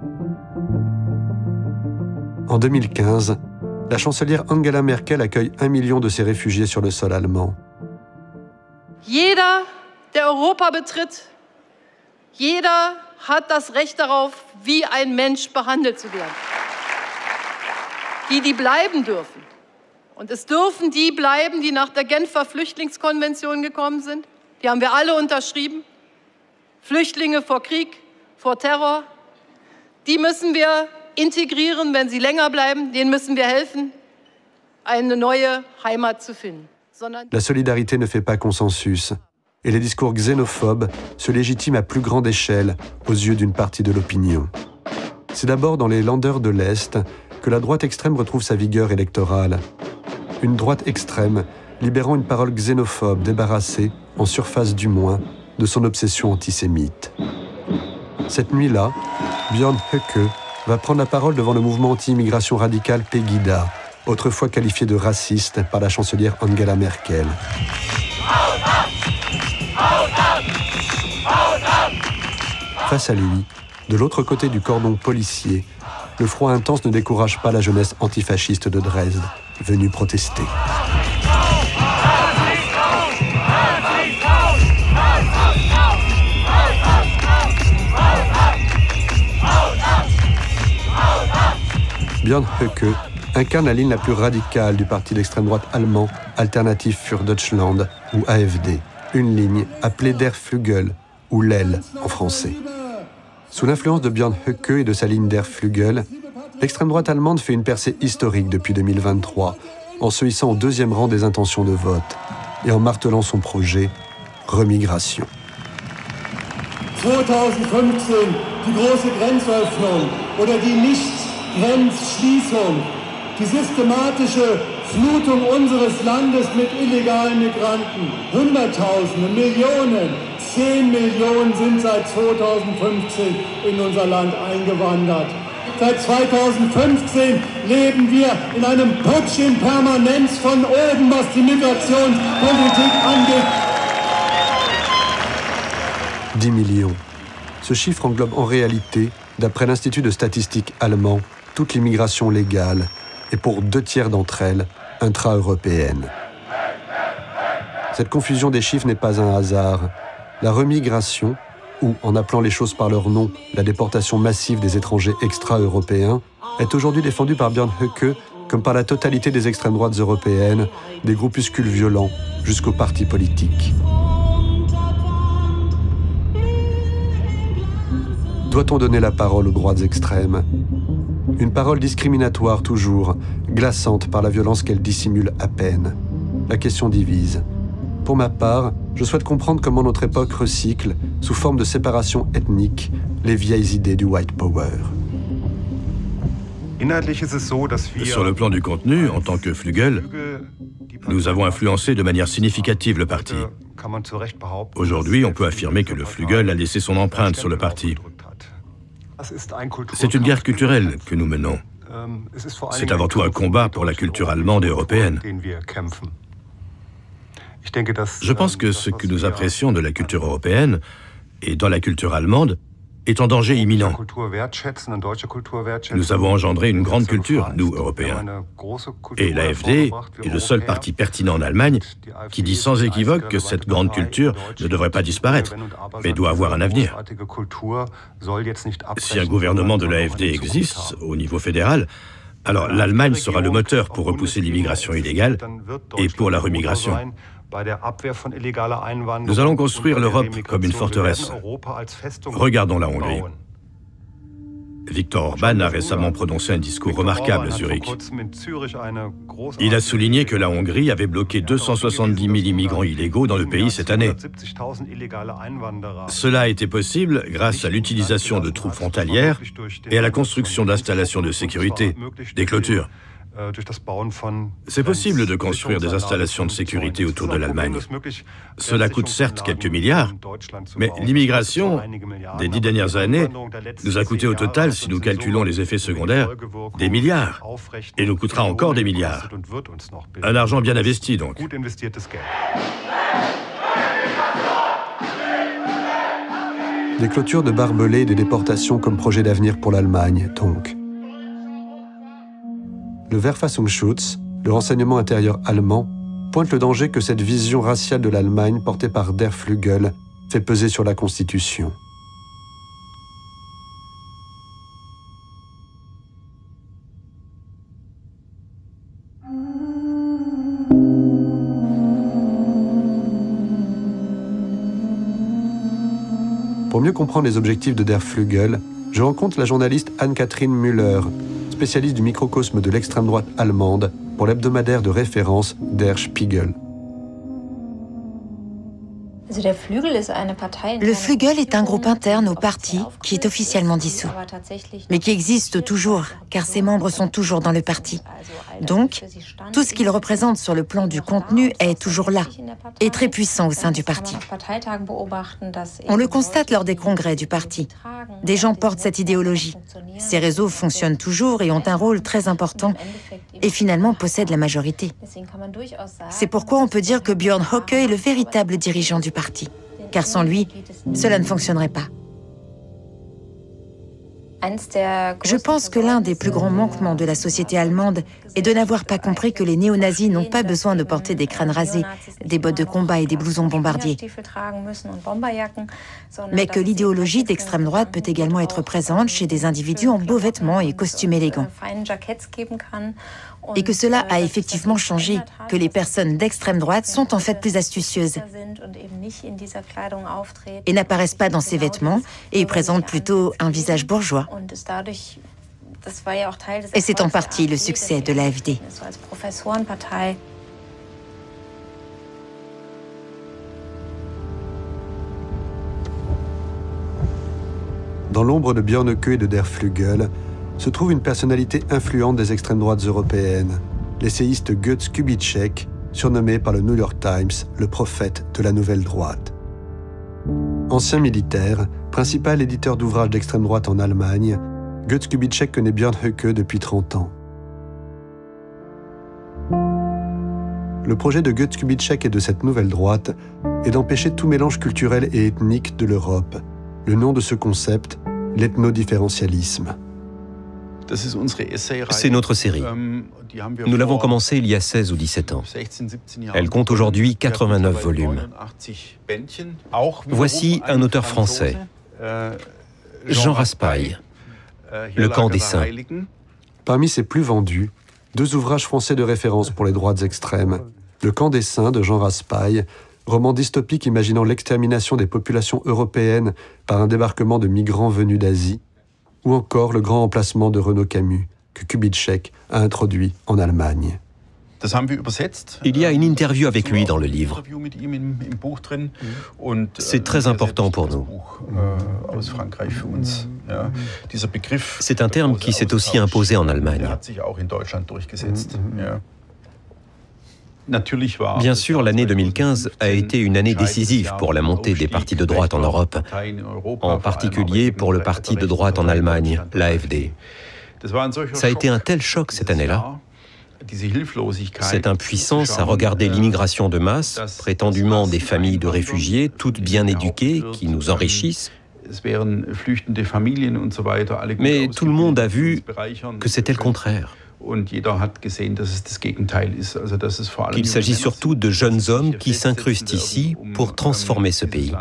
Speaker 4: En deux mille quinze, la chancelière Angela Merkel accueille un million de ces réfugiés sur le sol allemand.
Speaker 16: Jeder, der Europa betritt, jeder hat das Recht darauf, wie ein Mensch behandelt zu werden. Die, die bleiben dürfen. Und es dürfen die bleiben, die nach der Genfer Flüchtlingskonvention gekommen sind. Die haben wir alle unterschrieben. Flüchtlinge vor Krieg, vor Terror. Die müssen wir integrieren, wenn sie länger bleiben. Denen müssen wir helfen, eine neue Heimat zu finden.
Speaker 4: La solidarité ne fait pas consensus. Et les discours xénophobes se légitiment à plus grande échelle aux yeux d'une partie de l'opinion. C'est d'abord dans les Länder de l'Est que la droite extrême retrouve sa vigueur électorale. Une droite extrême libérant une parole xénophobe débarrassée, en surface du moins, de son obsession antisémite. Cette nuit-là, Björn Höcke va prendre la parole devant le mouvement anti-immigration radical Pegida, autrefois qualifié de raciste par la chancelière Angela Merkel. Face à lui, de l'autre côté du cordon policier, le froid intense ne décourage pas la jeunesse antifasciste de Dresde, venue protester. Björn Höcke incarne la ligne la plus radicale du parti d'extrême droite allemand Alternative für Deutschland, ou A F D, une ligne appelée Der Flügel, ou l'aile en français. Sous l'influence de Björn Höcke et de sa ligne Der Flügel, l'extrême droite allemande fait une percée historique depuis deux mille vingt-trois, en se hissant au deuxième rang des intentions de vote et en martelant son projet Remigration.
Speaker 9: zweitausendfünfzehn, die große Grenzöffnung oder die Nicht-Grenzschließung, die systematische Flutung unseres Landes mit illegalen Migranten. Hunderttausende, Millionen, zehn Millionen sind seit zweitausendfünfzehn in unser Land eingewandert. Seit zweitausendfünfzehn leben wir in einem Putsch in Permanenz von oben, was die Migrationspolitik angeht.
Speaker 4: dix millions. Ce chiffre englobe en réalité, d'après l'Institut de statistique allemand, toute l'immigration légale et pour deux tiers d'entre elles, intra-européenne. Cette confusion des chiffres n'est pas un hasard. La remigration, ou, en appelant les choses par leur nom, la déportation massive des étrangers extra-européens, est aujourd'hui défendue par Björn Höcke comme par la totalité des extrêmes droites européennes, des groupuscules violents jusqu'aux partis politiques. Doit-on donner la parole aux droites extrêmes? Une parole discriminatoire toujours, glaçante par la violence qu'elle dissimule à peine. La question divise. Pour ma part, je souhaite comprendre comment notre époque recycle, sous forme de séparation ethnique, les vieilles idées du white power.
Speaker 12: Sur le plan du contenu, en tant que Flügel, nous avons influencé de manière significative le parti. Aujourd'hui, on peut affirmer que le Flügel a laissé son empreinte sur le parti. C'est une guerre culturelle que nous menons. C'est avant tout un combat pour la culture allemande et européenne. Je pense que ce que nous apprécions de la culture européenne et dans la culture allemande est en danger imminent. Nous avons engendré une grande culture, nous, Européens. Et l'A F D est le seul parti pertinent en Allemagne qui dit sans équivoque que cette grande culture ne devrait pas disparaître, mais doit avoir un avenir. Si un gouvernement de l'A F D existe au niveau fédéral, alors l'Allemagne sera le moteur pour repousser l'immigration illégale et pour la remigration. Nous allons construire l'Europe comme une forteresse. Regardons la Hongrie. Viktor Orban a récemment prononcé un discours remarquable à Zurich. Il a souligné que la Hongrie avait bloqué deux cent soixante-dix mille immigrants illégaux dans le pays cette année. Cela a été possible grâce à l'utilisation de troupes frontalières et à la construction d'installations de sécurité, des clôtures. C'est possible de construire des installations de sécurité autour de l'Allemagne. Cela coûte certes quelques milliards, mais l'immigration des dix dernières années nous a coûté au total, si nous calculons les effets secondaires, des milliards, et nous coûtera encore des milliards. Un argent bien investi, donc.
Speaker 4: Des clôtures de barbelés et des déportations comme projet d'avenir pour l'Allemagne, donc. Le Verfassungsschutz, le renseignement intérieur allemand, pointe le danger que cette vision raciale de l'Allemagne portée par Der Flügel fait peser sur la Constitution. Pour mieux comprendre les objectifs de Der Flügel, je rencontre la journaliste Anne-Catherine Müller, spécialiste du microcosme de l'extrême droite allemande pour l'hebdomadaire de référence Der Spiegel.
Speaker 17: Le Flügel est un groupe interne au parti qui est officiellement dissous, mais qui existe toujours, car ses membres sont toujours dans le parti. Donc, tout ce qu'il représente sur le plan du contenu est toujours là, et très puissant au sein du parti. On le constate lors des congrès du parti. Des gens portent cette idéologie. Ces réseaux fonctionnent toujours et ont un rôle très important, et finalement possèdent la majorité. C'est pourquoi on peut dire que Björn Höcke est le véritable dirigeant du parti, car sans lui, cela ne fonctionnerait pas. Je pense que l'un des plus grands manquements de la société allemande est de n'avoir pas compris que les néo-nazis n'ont pas besoin de porter des crânes rasés, des bottes de combat et des blousons bombardiers, mais que l'idéologie d'extrême droite peut également être présente chez des individus en beaux vêtements et costumes élégants. Et que cela a effectivement changé, que les personnes d'extrême droite sont en fait plus astucieuses et n'apparaissent pas dans ces vêtements et présentent plutôt un visage bourgeois. Et c'est en partie le succès de l'A F D.
Speaker 4: Dans l'ombre de Björn Höcke et de Der Flügel, se trouve une personnalité influente des extrêmes droites européennes, l'essayiste Götz Kubitschek, surnommé par le New York Times le prophète de la nouvelle droite. Ancien militaire, principal éditeur d'ouvrages d'extrême droite en Allemagne, Götz Kubitschek connaît Björn Höcke depuis trente ans. Le projet de Götz Kubitschek et de cette nouvelle droite est d'empêcher tout mélange culturel et ethnique de l'Europe. Le nom de ce concept, l'ethnodifférentialisme.
Speaker 15: C'est notre série. Nous l'avons commencée il y a seize ou dix-sept ans. Elle compte aujourd'hui quatre-vingt-neuf volumes. Voici un auteur français, Jean Raspail, Le camp des saints.
Speaker 4: Parmi ses plus vendus, deux ouvrages français de référence pour les droites extrêmes. Le camp des saints de Jean Raspail, roman dystopique imaginant l'extermination des populations européennes par un débarquement de migrants venus d'Asie, ou encore Le grand emplacement de Renaud Camus, que Kubitschek a introduit en Allemagne.
Speaker 15: Il y a une interview avec lui dans le livre. C'est très important pour nous. C'est un terme qui s'est aussi imposé en Allemagne. Bien sûr, l'année deux mille quinze a été une année décisive pour la montée des partis de droite en Europe, en particulier pour le parti de droite en Allemagne, l'A F D. Ça a été un tel choc cette année-là. Cette impuissance à regarder l'immigration de masse, prétendument des familles de réfugiés, toutes bien éduquées, qui nous enrichissent. Mais tout le monde a vu que c'était le contraire. Qu'il s'agit surtout de jeunes hommes qui s'incrustent ici pour transformer ce pays.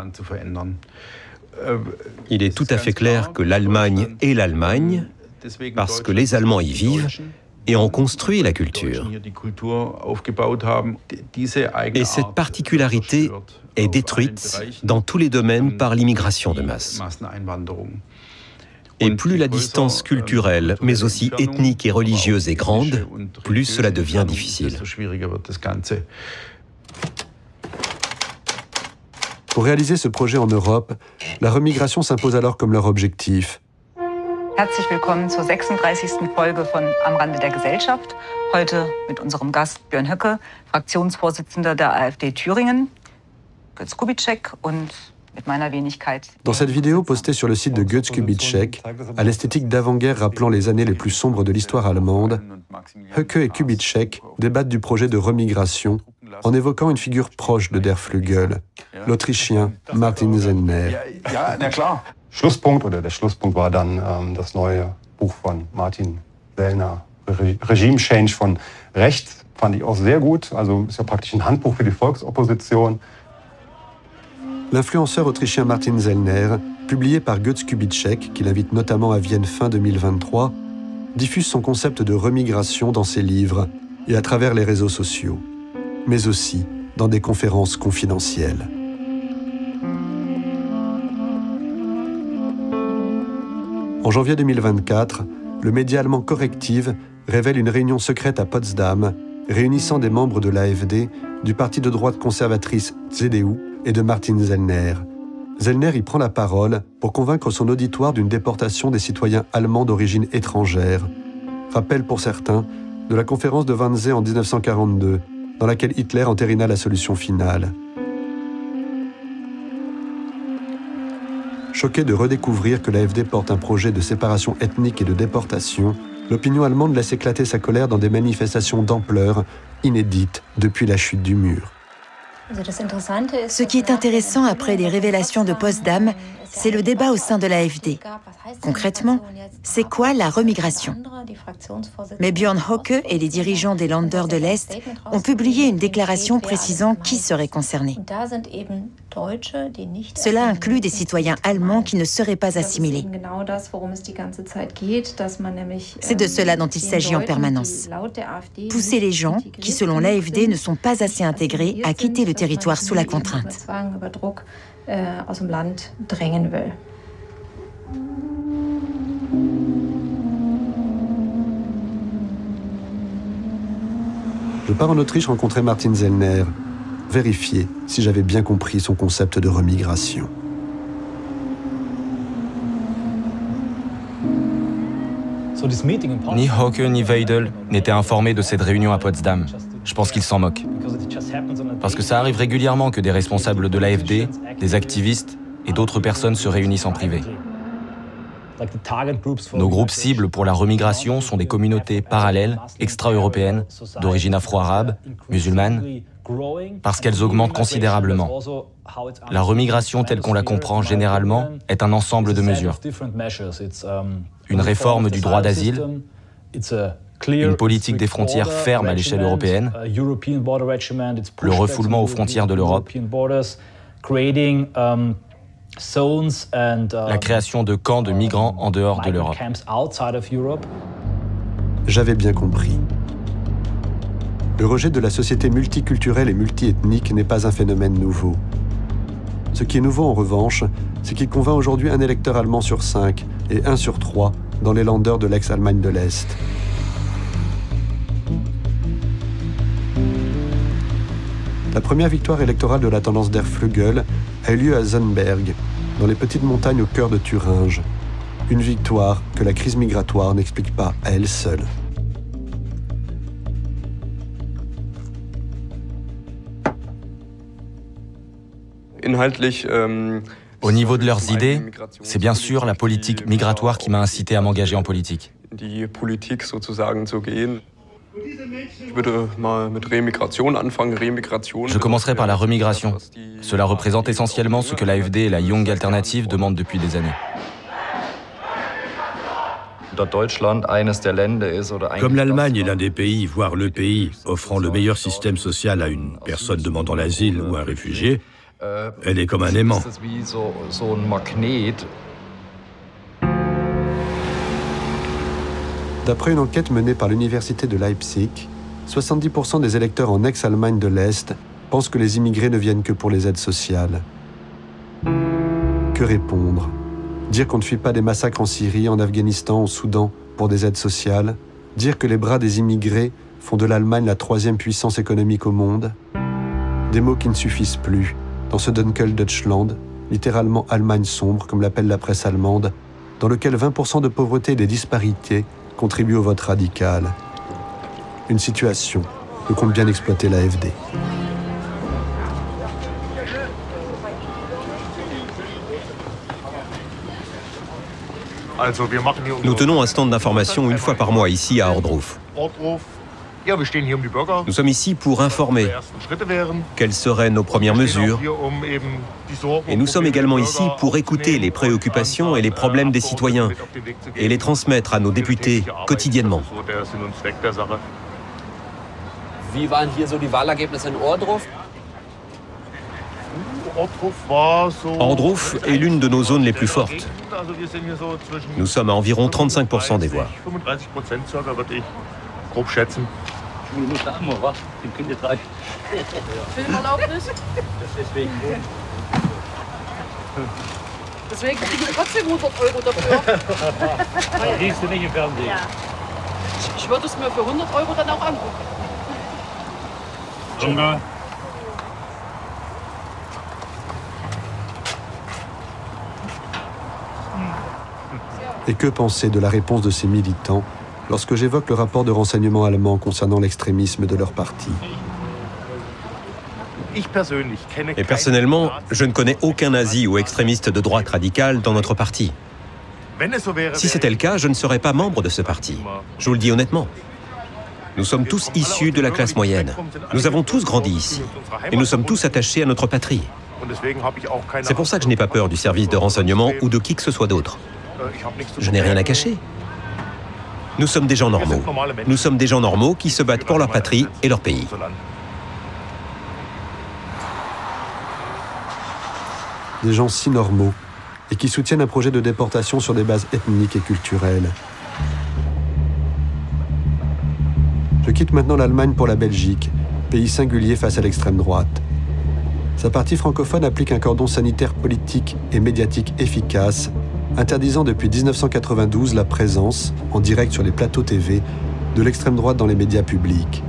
Speaker 15: Il est tout à fait clair que l'Allemagne est l'Allemagne parce que les Allemands y vivent et ont construit la culture. Et cette particularité est détruite dans tous les domaines par l'immigration de masse. Et plus la distance culturelle, mais aussi ethnique et religieuse est grande, plus cela devient difficile.
Speaker 4: Pour réaliser ce projet en Europe, la remigration s'impose alors comme leur objectif.
Speaker 18: Herzlich willkommen zur sechsunddreißigsten Folge von Am Rande der Gesellschaft. Heute mit unserem Gast Björn Höcke, Fraktionsvorsitzender der AfD Thüringen, Götz Kubitschek und mit meiner Wenigkeit.
Speaker 4: Dans cette vidéo postée sur le site de Götz Kubitschek, à l'esthétique d'avant-guerre rappelant les années les plus sombres de l'histoire allemande, Höcke et Kubitschek débattent du projet de remigration en évoquant une figure proche de Der Flügel, l'Autrichien Martin Sellner.
Speaker 19: Ja, na klar. Schlusspunkt oder der Schlusspunkt war dann ähm, das neue Buch von Martin Sellner, Re Regime Change von rechts, fand ich auch sehr gut. Also ist ja praktisch ein Handbuch für die Volksopposition.
Speaker 4: L'influenceur autrichien Martin Sellner, publié par Götz Kubitschek, qui l'invite notamment à Vienne fin deux mille vingt-trois, diffuse son concept de remigration dans ses livres et à travers les réseaux sociaux, mais aussi dans des conférences confidentielles. En janvier deux mille vingt-quatre, le média allemand Correctiv révèle une réunion secrète à Potsdam réunissant des membres de l'A F D, du parti de droite conservatrice C D U et de Martin Sellner. Sellner y prend la parole pour convaincre son auditoire d'une déportation des citoyens allemands d'origine étrangère. Rappel pour certains de la conférence de Wannsee en dix-neuf cent quarante-deux, dans laquelle Hitler entérina la solution finale. Choqué de redécouvrir que l'A F D porte un projet de séparation ethnique et de déportation, l'opinion allemande laisse éclater sa colère dans des manifestations d'ampleur inédites depuis la chute du mur.
Speaker 17: Ce qui est intéressant après les révélations de Potsdam, c'est le débat au sein de l'A F D. Concrètement, c'est quoi la remigration? Mais Björn Höcke et les dirigeants des Länder de l'Est ont publié une déclaration précisant qui serait concerné. Cela inclut des citoyens allemands qui ne seraient pas assimilés. C'est de cela dont il s'agit en permanence. Pousser les gens qui, selon l'A F D, ne sont pas assez intégrés à quitter le territoire sous la contrainte.
Speaker 4: Je pars en Autriche rencontrer Martin Sellner, vérifier si j'avais bien compris son concept de remigration.
Speaker 13: Ni Höcke ni Weidel n'étaient informés de cette réunion à Potsdam. Je pense qu'ils s'en moquent. Parce que ça arrive régulièrement que des responsables de l'A F D, des activistes et d'autres personnes se réunissent en privé. Nos groupes cibles pour la remigration sont des communautés parallèles, extra-européennes, d'origine afro-arabe, musulmane, parce qu'elles augmentent considérablement. La remigration telle qu'on la comprend généralement est un ensemble de mesures. Une réforme du droit d'asile, une politique des frontières ferme à l'échelle européenne, le refoulement aux frontières de l'Europe, la création de camps de migrants en dehors de l'Europe.
Speaker 4: J'avais bien compris. Le rejet de la société multiculturelle et multiethnique n'est pas un phénomène nouveau. Ce qui est nouveau en revanche, c'est qu'il convainc aujourd'hui un électeur allemand sur cinq et un sur trois dans les Länder de l'ex-Allemagne de l'Est. La première victoire électorale de la tendance Der Flügel a eu lieu à Sonnenberg, dans les petites montagnes au cœur de Thuringe. Une victoire que la crise migratoire n'explique pas à elle seule.
Speaker 13: Au niveau de leurs idées, c'est bien sûr la politique migratoire qui m'a incité à m'engager en politique. Je commencerai par la remigration. Cela représente essentiellement ce que l'A F D et la Young Alternative demandent depuis des années.
Speaker 12: Comme l'Allemagne est l'un des pays, voire le pays, offrant le meilleur système social à une personne demandant l'asile ou un réfugié, elle est comme un aimant.
Speaker 4: D'après une enquête menée par l'université de Leipzig, soixante-dix pour cent des électeurs en ex-Allemagne de l'Est pensent que les immigrés ne viennent que pour les aides sociales. Que répondre Dire qu'on ne fuit pas des massacres en Syrie, en Afghanistan, au Soudan pour des aides sociales. Dire que les bras des immigrés font de l'Allemagne la troisième puissance économique au monde. Des mots qui ne suffisent plus dans ce Dunkel Deutschland, littéralement Allemagne sombre, comme l'appelle la presse allemande, dans lequel vingt pour cent de pauvreté et des disparités contribuent au vote radical. Une situation que compte bien exploiter l'A F D.
Speaker 15: Nous tenons un stand d'information une fois par mois ici à Ohrdruf. Nous sommes ici pour informer quelles seraient nos premières mesures. Et nous sommes également ici pour écouter les préoccupations et les problèmes des citoyens et les transmettre à nos députés quotidiennement.
Speaker 20: Wie waren hier so die Wahlergebnisse in Ohrdruf?
Speaker 15: Ohrdruf est l'une de nos zones les plus fortes. Nous sommes à environ trente-cinq pour cent des voix.
Speaker 16: Deswegen kriegen wir trotzdem hundert Euro dafür.
Speaker 7: Siehst du nicht im Fernsehen?
Speaker 16: Ja. Ich würde es mir für hundert Euro dann auch angucken.
Speaker 7: Hunger.
Speaker 4: Et que penser de la réponse de ces militants lorsque j'évoque le rapport de renseignement allemand concernant l'extrémisme de leur parti?
Speaker 15: Et personnellement, je ne connais aucun nazi ou extrémiste de droite radicale dans notre parti. Si c'était le cas, je ne serais pas membre de ce parti. Je vous le dis honnêtement. Nous sommes tous issus de la classe moyenne. Nous avons tous grandi ici. Et nous sommes tous attachés à notre patrie. C'est pour ça que je n'ai pas peur du service de renseignement ou de qui que ce soit d'autre. Je n'ai rien à cacher. Nous sommes des gens normaux. Nous sommes des gens normaux qui se battent pour leur patrie et leur pays.
Speaker 4: Des gens si normaux et qui soutiennent un projet de déportation sur des bases ethniques et culturelles. Je quitte maintenant l'Allemagne pour la Belgique, pays singulier face à l'extrême droite. Sa partie francophone applique un cordon sanitaire politique et médiatique efficace, interdisant depuis mille neuf cent quatre-vingt-douze la présence, en direct sur les plateaux T V, de l'extrême droite dans les médias publics.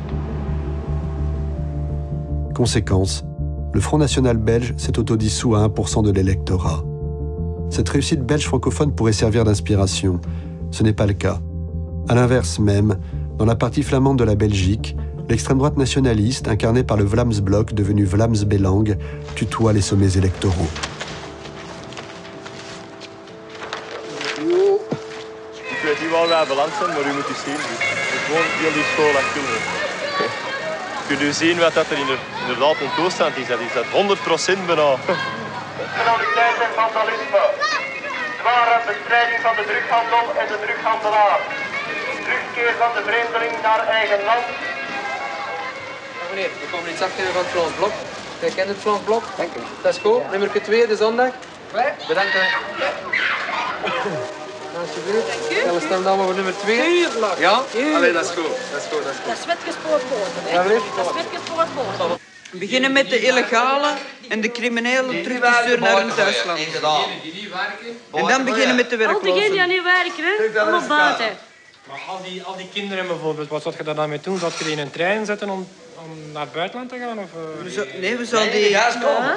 Speaker 4: Conséquence, le Front National belge s'est autodissous à un pour cent de l'électorat. Cette réussite belge francophone pourrait servir d'inspiration. Ce n'est pas le cas. À l'inverse même, dans la partie flamande de la Belgique, l'extrême droite nationaliste, incarnée par le Vlaams-Blok devenu Vlaams-Belang, tutoie les sommets électoraux.
Speaker 21: Ik weet niet waar wij beland zijn, maar u moet u zien. Dus gewoon heel die school afkomen. Kunt u zien wat dat er inderdaad een toestand is? Dat is dat honderd procent bijna.
Speaker 22: Criminaliteit en vandalisme. Zware bestrijding van de drughandel en de drughandelaar. Terugkeer van de vreemdeling naar eigen land.
Speaker 20: Meneer, we komen iets afgeven van het Vlaams Blok. Jij kent het Vlaams Blok? Dank u. Dat is goed. Nummer twee de zondag. Bedankt. Alsjeblieft. Gaan we staan dan voor nummer twee?
Speaker 22: Tuurlijk.
Speaker 20: Ja?
Speaker 22: Tuurlijk.
Speaker 20: Allee, dat is goed. Dat is goed. Dat is goed.
Speaker 22: Dat is wetgespoord worden.
Speaker 20: Ja,
Speaker 22: Dat is wetgespoord worden.
Speaker 23: We beginnen met de illegale en de criminelen terug te sturen naar hun thuisland. En dan beginnen met de werklozen.
Speaker 22: Al diegenen die niet werken, hè? Allemaal buiten.
Speaker 24: Maar al die, al die kinderen bijvoorbeeld, wat zou je daar dan mee doen? Zou je die in een trein zetten om, om naar het buitenland te gaan? Of, uh...
Speaker 23: we zo, nee, we zouden die...
Speaker 22: Ja, komen.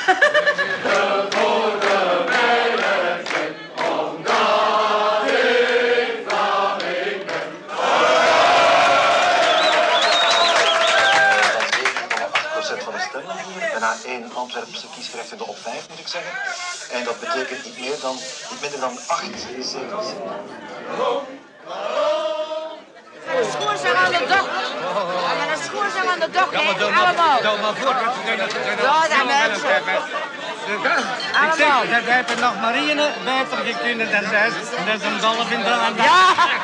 Speaker 25: Bijna één Antwerpse kiesgerechtigde op vijf, moet ik zeggen. En dat betekent niet meer dan, niet minder dan acht zetels.
Speaker 22: Schoon zijn aan de dok. Ja, dat schoon zijn aan de dok, hè? Allemaal.
Speaker 26: Doe maar voor, want we dat
Speaker 22: Ja, dat mensen.
Speaker 26: Ik zeg, dat heb je nog marine beter gekund dan zes. Dat is een dollar in de aan.
Speaker 22: Ja!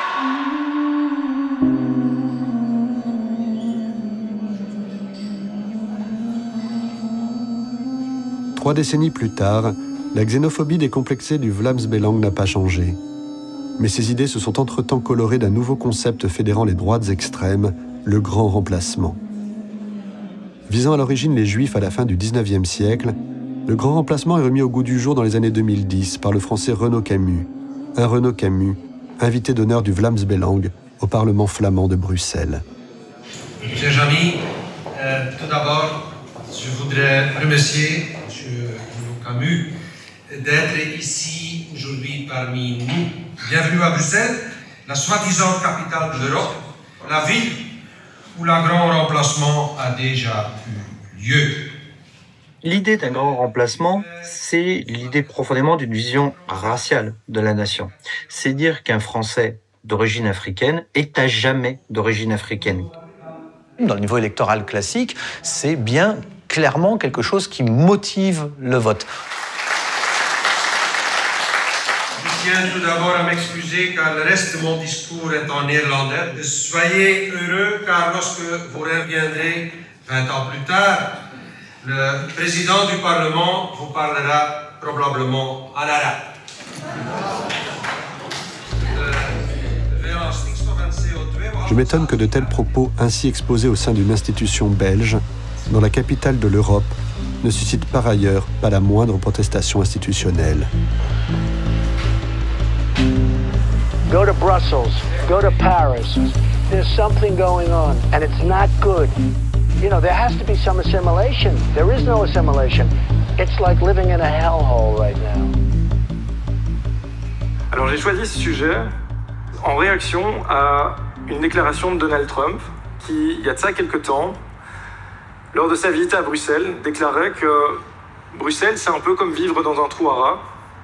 Speaker 4: Trois décennies plus tard, la xénophobie décomplexée du Vlaams-Belang n'a pas changé. Mais ses idées se sont entre-temps colorées d'un nouveau concept fédérant les droites extrêmes, le grand remplacement. Visant à l'origine les Juifs à la fin du dix-neuvième siècle, Le grand remplacement est remis au goût du jour dans les années deux mille dix par le français Renaud Camus. Un Renaud Camus, invité d'honneur du Vlaams Belang au Parlement flamand de Bruxelles.
Speaker 1: Chers amis, euh, tout d'abord, je voudrais remercier M. Renaud Camus d'être ici aujourd'hui parmi nous. Bienvenue à Bruxelles, la soi-disant capitale de l'Europe, la ville où le grand remplacement a déjà eu lieu.
Speaker 14: L'idée d'un grand remplacement, c'est l'idée profondément d'une vision raciale de la nation. C'est dire qu'un Français d'origine africaine est à jamais d'origine africaine.
Speaker 10: Dans le niveau électoral classique, c'est bien clairement quelque chose qui motive le vote.
Speaker 1: Je tiens tout d'abord à m'excuser car le reste de mon discours est en néerlandais. Soyez heureux car lorsque vous reviendrez vingt ans plus tard, le président du Parlement vous parlera probablement en arabe.
Speaker 4: Je m'étonne que de tels propos ainsi exposés au sein d'une institution belge, dans la capitale de l'Europe, ne suscitent par ailleurs pas la moindre protestation institutionnelle.
Speaker 2: Go to Brussels, go to Paris. There's something going on, and it's not good. You know, there has to be some assimilation. There is no assimilation. It's like living in a hellhole right now.
Speaker 3: Alors j'ai choisi ce sujet en réaction à une déclaration de Donald Trump qui, il y a de ça quelque temps, lors de sa visite à Bruxelles, déclarait que Bruxelles, c'est un peu comme vivre dans un trou à rats,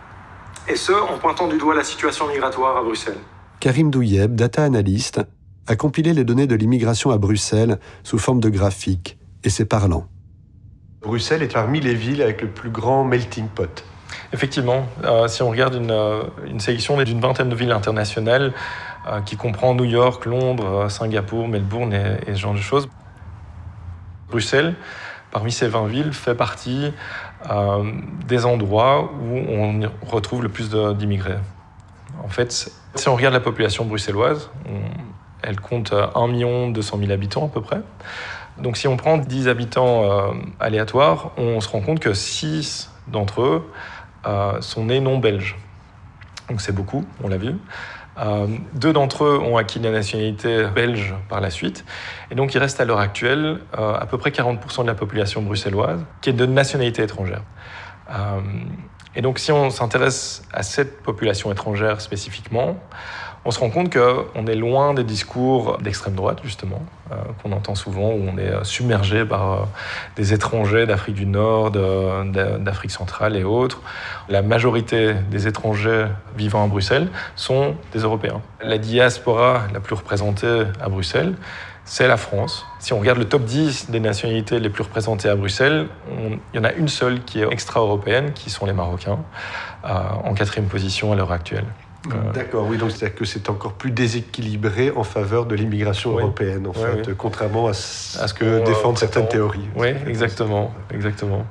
Speaker 3: et ce, en pointant du doigt la situation migratoire à Bruxelles.
Speaker 4: Karim Douyeb, data analyst, a compilé les données de l'immigration à Bruxelles sous forme de graphiques, et c'est parlant.
Speaker 5: Bruxelles est parmi les villes avec le plus grand melting pot.
Speaker 3: Effectivement, euh, si on regarde une, euh, une sélection d'une vingtaine de villes internationales, euh, qui comprend New York, Londres, Singapour, Melbourne et, et ce genre de choses, Bruxelles, parmi ces vingt villes, fait partie euh, des endroits où on retrouve le plus d'immigrés. En fait, si on regarde la population bruxelloise, on, elle compte un million deux cent mille habitants à peu près. Donc si on prend dix habitants euh, aléatoires, on se rend compte que six d'entre eux euh, sont nés non belges. Donc c'est beaucoup, on l'a vu. Euh, deux d'entre eux ont acquis la nationalité belge par la suite. Et donc il reste à l'heure actuelle euh, à peu près quarante pour cent de la population bruxelloise qui est de nationalité étrangère. Euh, et donc si on s'intéresse à cette population étrangère spécifiquement, on se rend compte qu'on est loin des discours d'extrême droite, justement, euh, qu'on entend souvent, où on est submergé par euh, des étrangers d'Afrique du Nord, d'Afrique centrale et autres. La majorité des étrangers vivant à Bruxelles sont des Européens. La diaspora la plus représentée à Bruxelles, c'est la France. Si on regarde le top dix des nationalités les plus représentées à Bruxelles, on, il y en a une seule qui est extra-européenne, qui sont les Marocains, euh, en quatrième position à l'heure actuelle.
Speaker 5: Euh... D'accord, oui, donc c'est-à-dire que c'est encore plus déséquilibré en faveur de l'immigration oui. européenne, en oui, fait, oui. contrairement à ce, à ce que euh, défendent certaines théories.
Speaker 3: Oui, exactement, exactement.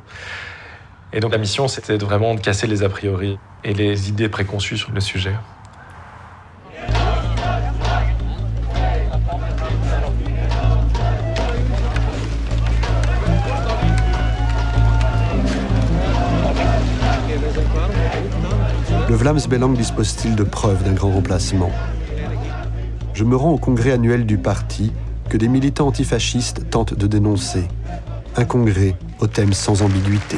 Speaker 3: Et donc la mission, c'était vraiment de casser les a priori et les idées préconçues sur le sujet.
Speaker 4: Le Vlaams Belang dispose-t-il de preuves d'un grand remplacement? Je me rends au congrès annuel du parti que des militants antifascistes tentent de dénoncer. Un congrès au thème sans ambiguïté.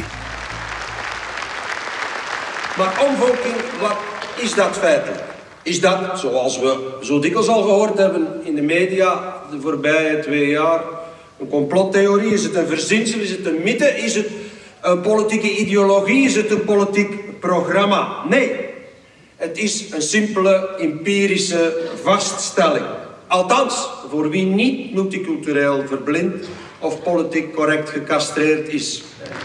Speaker 11: Maar omvolking, wat is dat feitelijk? Is dat, zoals we zo dikwijls al gehoord hebben in de media de voorbije twee jaar, een complottheorie? Is het een verzinsel? Is het een mythe? Is het een politieke ideologie? Is het een politiek programma? Nee, het is een simpele empirische vaststelling. Althans, voor wie niet multicultureel verblind of politiek correct gecastreerd is.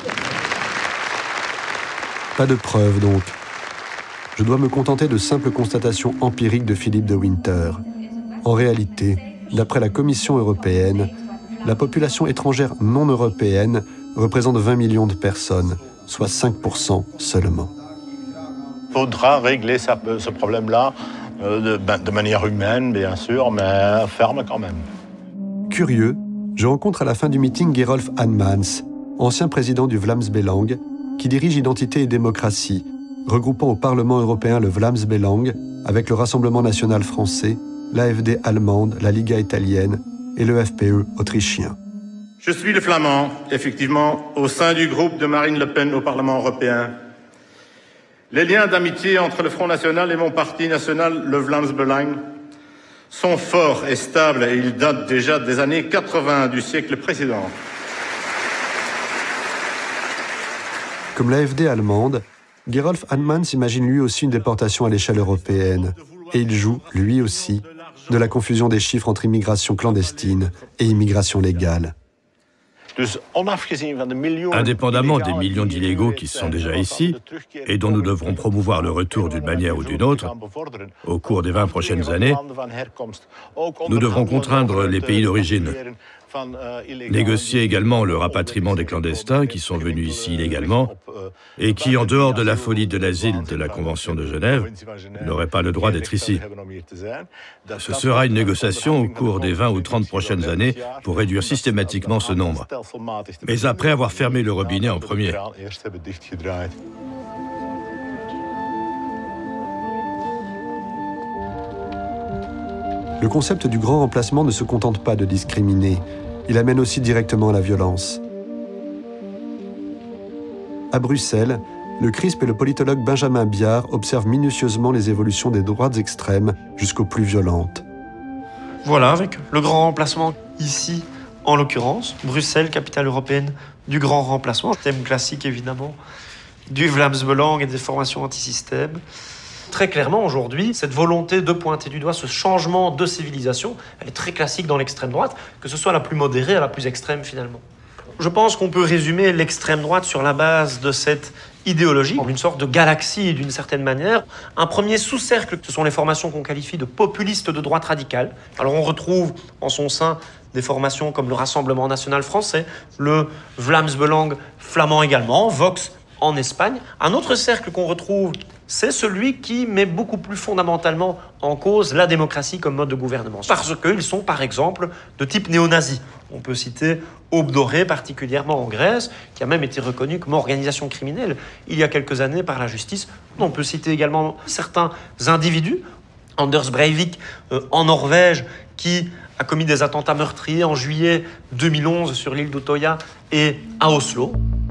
Speaker 4: Pas de preuves donc. Je dois me contenter de simples constatations empiriques de Philippe de Winter. En réalité, d'après la Commission européenne, la population étrangère non européenne représente vingt millions de personnes, soit cinq pour cent seulement.
Speaker 6: Il faudra régler ça, ce problème-là euh, de, de manière humaine, bien sûr, mais ferme quand même.
Speaker 4: Curieux, je rencontre à la fin du meeting Gerolf Anmans, ancien président du Vlaams Belang, qui qui dirige Identité et démocratie, regroupant au Parlement européen le Vlaams Belang avec le Rassemblement national français, l'A F D allemande, la Liga italienne et le F P E autrichien.
Speaker 8: Je suis le Flamand, effectivement, au sein du groupe de Marine Le Pen au Parlement européen. Les liens d'amitié entre le Front National et mon parti national, le Vlaams Belang, sont forts et stables et ils datent déjà des années quatre-vingts du siècle précédent.
Speaker 4: Comme l'A F D allemande, Gerolf Annemann s'imagine lui aussi une déportation à l'échelle européenne. Et il joue, lui aussi, de la confusion des chiffres entre immigration clandestine et immigration légale.
Speaker 12: Indépendamment des millions d'illégaux qui sont déjà ici et dont nous devrons promouvoir le retour d'une manière ou d'une autre, au cours des vingt prochaines années, nous devrons contraindre les pays d'origine, négocier également le rapatriement des clandestins qui sont venus ici illégalement et qui, en dehors de la folie de l'asile de la Convention de Genève, n'auraient pas le droit d'être ici. Ce sera une négociation au cours des vingt ou trente prochaines années pour réduire systématiquement ce nombre, mais après avoir fermé le robinet en premier.
Speaker 4: Le concept du grand remplacement ne se contente pas de discriminer, il amène aussi directement à la violence. À Bruxelles, le C R I S P et le politologue Benjamin Biard observent minutieusement les évolutions des droites extrêmes jusqu'aux plus violentes.
Speaker 9: Voilà, avec le grand remplacement ici, en l'occurrence, Bruxelles, capitale européenne du grand remplacement, thème classique évidemment du Vlaams Belang et des formations anti-système. Très clairement, aujourd'hui, cette volonté de pointer du doigt ce changement de civilisation, elle est très classique dans l'extrême droite, que ce soit la plus modérée à la plus extrême finalement. Je pense qu'on peut résumer l'extrême droite sur la base de cette idéologie, en une sorte de galaxie d'une certaine manière. Un premier sous-cercle, ce sont les formations qu'on qualifie de populistes de droite radicale. Alors on retrouve en son sein des formations comme le Rassemblement national français, le Vlaams Belang flamand également, Vox en Espagne. Un autre cercle qu'on retrouve, c'est celui qui met beaucoup plus fondamentalement en cause la démocratie comme mode de gouvernement. Parce qu'ils sont, par exemple, de type néo-nazi. On peut citer Aube Dorée, particulièrement en Grèce, qui a même été reconnue comme organisation criminelle il y a quelques années par la justice. On peut citer également certains individus, Anders Breivik euh, en Norvège, qui a commis des attentats meurtriers en juillet deux mille onze sur l'île d'Utoya et à Oslo.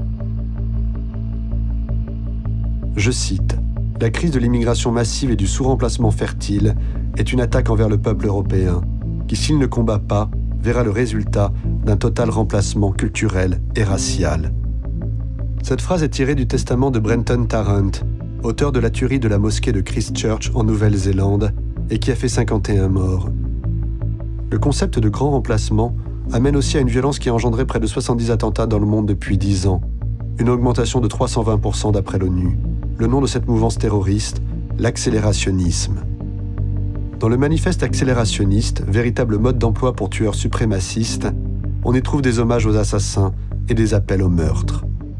Speaker 4: Je cite, « La crise de l'immigration massive et du sous-remplacement fertile est une attaque envers le peuple européen, qui, s'il ne combat pas, verra le résultat d'un total remplacement culturel et racial. » Cette phrase est tirée du testament de Brenton Tarrant, auteur de la tuerie de la mosquée de Christchurch en Nouvelle-Zélande et qui a fait cinquante et un morts. Le concept de grand remplacement amène aussi à une violence qui a engendré près de soixante-dix attentats dans le monde depuis dix ans, une augmentation de trois cent vingt pour cent d'après l'ONU. Le nom de cette mouvance terroriste, l'accélérationnisme. Dans le manifeste accélérationniste, véritable mode d'emploi pour tueurs suprémacistes, on y trouve des hommages aux assassins et des appels au meurtre.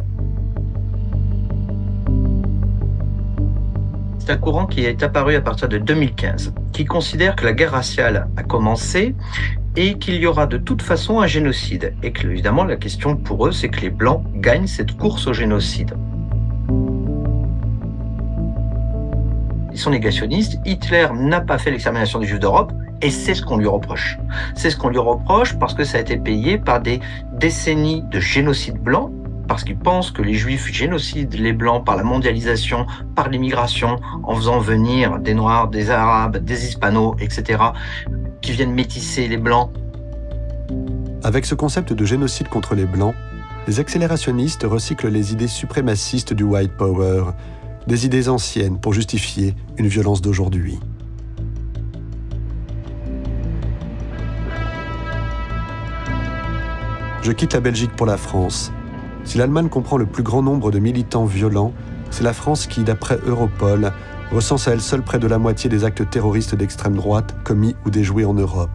Speaker 14: C'est un courant qui est apparu à partir de deux mille quinze, qui considère que la guerre raciale a commencé et qu'il y aura de toute façon un génocide. Et que, évidemment, la question pour eux, c'est que les Blancs gagnent cette course au génocide. Ils sont négationnistes. Hitler n'a pas fait l'extermination des Juifs d'Europe et c'est ce qu'on lui reproche. C'est ce qu'on lui reproche parce que ça a été payé par des décennies de génocide blanc, parce qu'ils pensent que les Juifs génocident les Blancs par la mondialisation, par l'immigration, en faisant venir des Noirs, des Arabes, des Hispanos, et cetera, qui viennent métisser les Blancs.
Speaker 4: Avec ce concept de génocide contre les Blancs, les accélérationnistes recyclent les idées suprémacistes du white power, des idées anciennes pour justifier une violence d'aujourd'hui. Je quitte la Belgique pour la France. Si l'Allemagne comprend le plus grand nombre de militants violents, c'est la France qui, d'après Europol, recense à elle seule près de la moitié des actes terroristes d'extrême droite commis ou déjoués en Europe.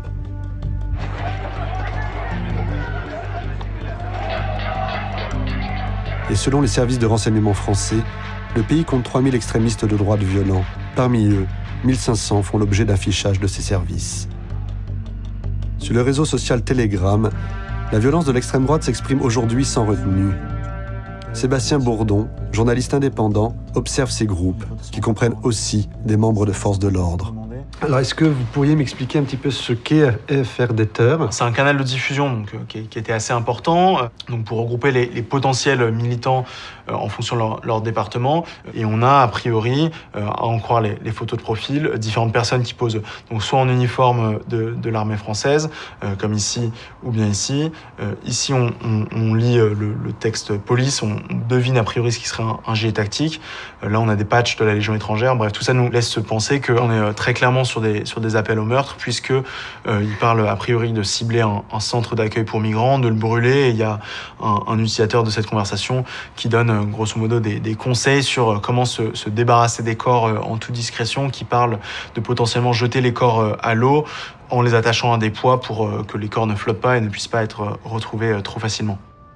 Speaker 4: Et selon les services de renseignement français, le pays compte trois mille extrémistes de droite violents. Parmi eux, mille cinq cents font l'objet d'un fichage de ces services. Sur le réseau social Telegram, la violence de l'extrême droite s'exprime aujourd'hui sans retenue. Sébastien Bourdon, journaliste indépendant, observe ces groupes, qui comprennent aussi des membres de forces de l'ordre. Alors, est-ce que vous pourriez m'expliquer un petit peu ce qu'est F R Deter?
Speaker 3: C'est un canal de diffusion donc, qui, qui était assez important donc, pour regrouper les, les potentiels militants euh, en fonction de leur, leur département. Et on a, a priori, euh, à en croire les, les photos de profil, différentes personnes qui posent donc, soit en uniforme de, de l'armée française, euh, comme ici ou bien ici. Euh, ici, on, on, on lit le, le texte police, on, on devine a priori ce qui serait un, un gilet tactique. Euh, là, on a des patchs de la Légion étrangère. Bref, tout ça nous laisse se penser qu'on est très clairement sur des, sur des appels au meurtre, puisque euh, il parle a priori de cibler un, un centre d'accueil pour migrants, de le brûler. Et il y a un, un utilisateur de cette conversation qui donne euh, grosso modo des, des conseils sur euh, comment se, se débarrasser des corps euh, en toute discrétion, qui parle de potentiellement jeter les corps euh, à l'eau en les attachant à des poids pour euh, que les corps ne flottent pas et ne puissent pas être euh, retrouvés euh, trop facilement.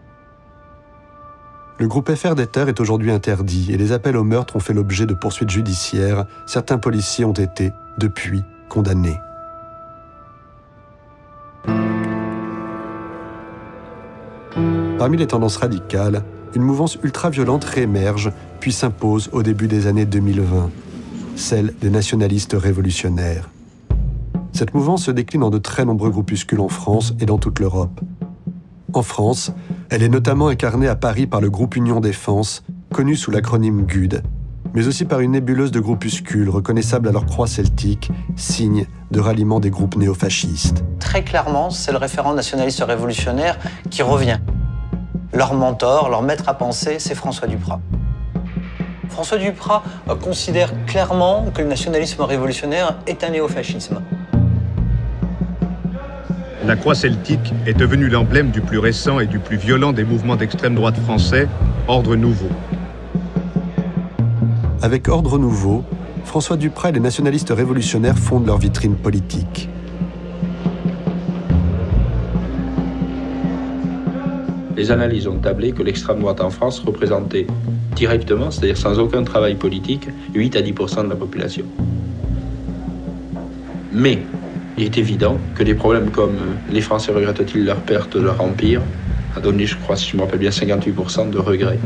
Speaker 4: Le groupe F R Deter est aujourd'hui interdit et les appels au meurtre ont fait l'objet de poursuites judiciaires. Certains policiers ont été, depuis, condamnés. Parmi les tendances radicales, une mouvance ultra-violente réémerge puis s'impose au début des années deux mille vingt, celle des nationalistes révolutionnaires. Cette mouvance se décline en de très nombreux groupuscules en France et dans toute l'Europe. En France, elle est notamment incarnée à Paris par le groupe Union Défense, connu sous l'acronyme G U D, mais aussi par une nébuleuse de groupuscules reconnaissables à leur croix celtique, signe de ralliement des groupes néofascistes.
Speaker 10: Très clairement, c'est le référent nationaliste révolutionnaire qui revient. Leur mentor, leur maître à penser, c'est François Duprat. François Duprat considère clairement que le nationalisme révolutionnaire est un néofascisme.
Speaker 7: La croix celtique est devenue l'emblème du plus récent et du plus violent des mouvements d'extrême droite français, Ordre Nouveau.
Speaker 4: Avec Ordre Nouveau, François Duprat et les nationalistes révolutionnaires fondent leur vitrine politique.
Speaker 13: Les analyses ont tablé que l'extrême droite en France représentait directement, c'est-à-dire sans aucun travail politique, huit à dix pour cent de la population. Mais il est évident que des problèmes comme les Français regrettent-ils leur perte de leur empire a donné, je crois, si je me rappelle bien, cinquante-huit pour cent de regrets.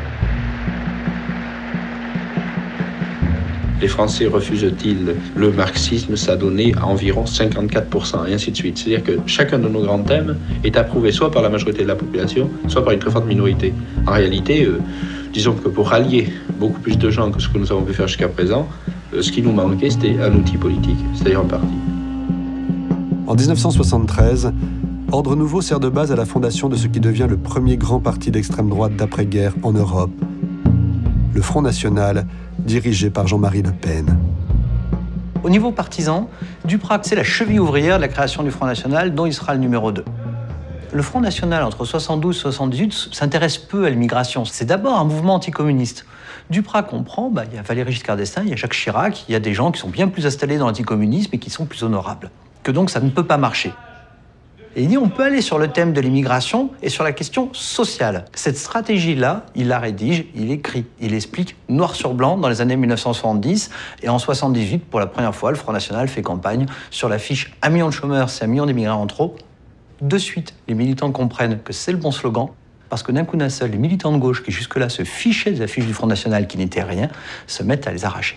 Speaker 13: Les Français refusent-ils le marxisme, ça a donné environ cinquante-quatre pour cent, et ainsi de suite. C'est-à-dire que chacun de nos grands thèmes est approuvé soit par la majorité de la population, soit par une très forte minorité. En réalité, euh, disons que pour rallier beaucoup plus de gens que ce que nous avons pu faire jusqu'à présent, euh, ce qui nous manquait, c'était un outil politique, c'est-à-dire un parti.
Speaker 4: En dix-neuf cent soixante-treize, Ordre Nouveau sert de base à la fondation de ce qui devient le premier grand parti d'extrême droite d'après-guerre en Europe, le Front National, dirigé par Jean-Marie Le Pen.
Speaker 10: Au niveau partisan, Duprat, c'est la cheville ouvrière de la création du Front National, dont il sera le numéro deux. Le Front National, entre soixante-douze et soixante-dix-huit, s'intéresse peu à l'immigration. C'est d'abord un mouvement anticommuniste. Duprat comprend, bah, il y a Valéry Giscard d'Estaing, il y a Jacques Chirac, il y a des gens qui sont bien plus installés dans l'anticommunisme et qui sont plus honorables. Que donc ça ne peut pas marcher. Et il dit on peut aller sur le thème de l'immigration et sur la question sociale. Cette stratégie-là, il la rédige, il écrit, il explique noir sur blanc dans les années mille neuf cent soixante-dix. Et en soixante-dix-huit, pour la première fois, le Front National fait campagne sur l'affiche « Un million de chômeurs, c'est un million d'immigrants en trop ». De suite, les militants comprennent que c'est le bon slogan, parce que d'un coup d'un seul, les militants de gauche qui jusque-là se fichaient des affiches du Front National qui n'étaient rien, se mettent à les arracher.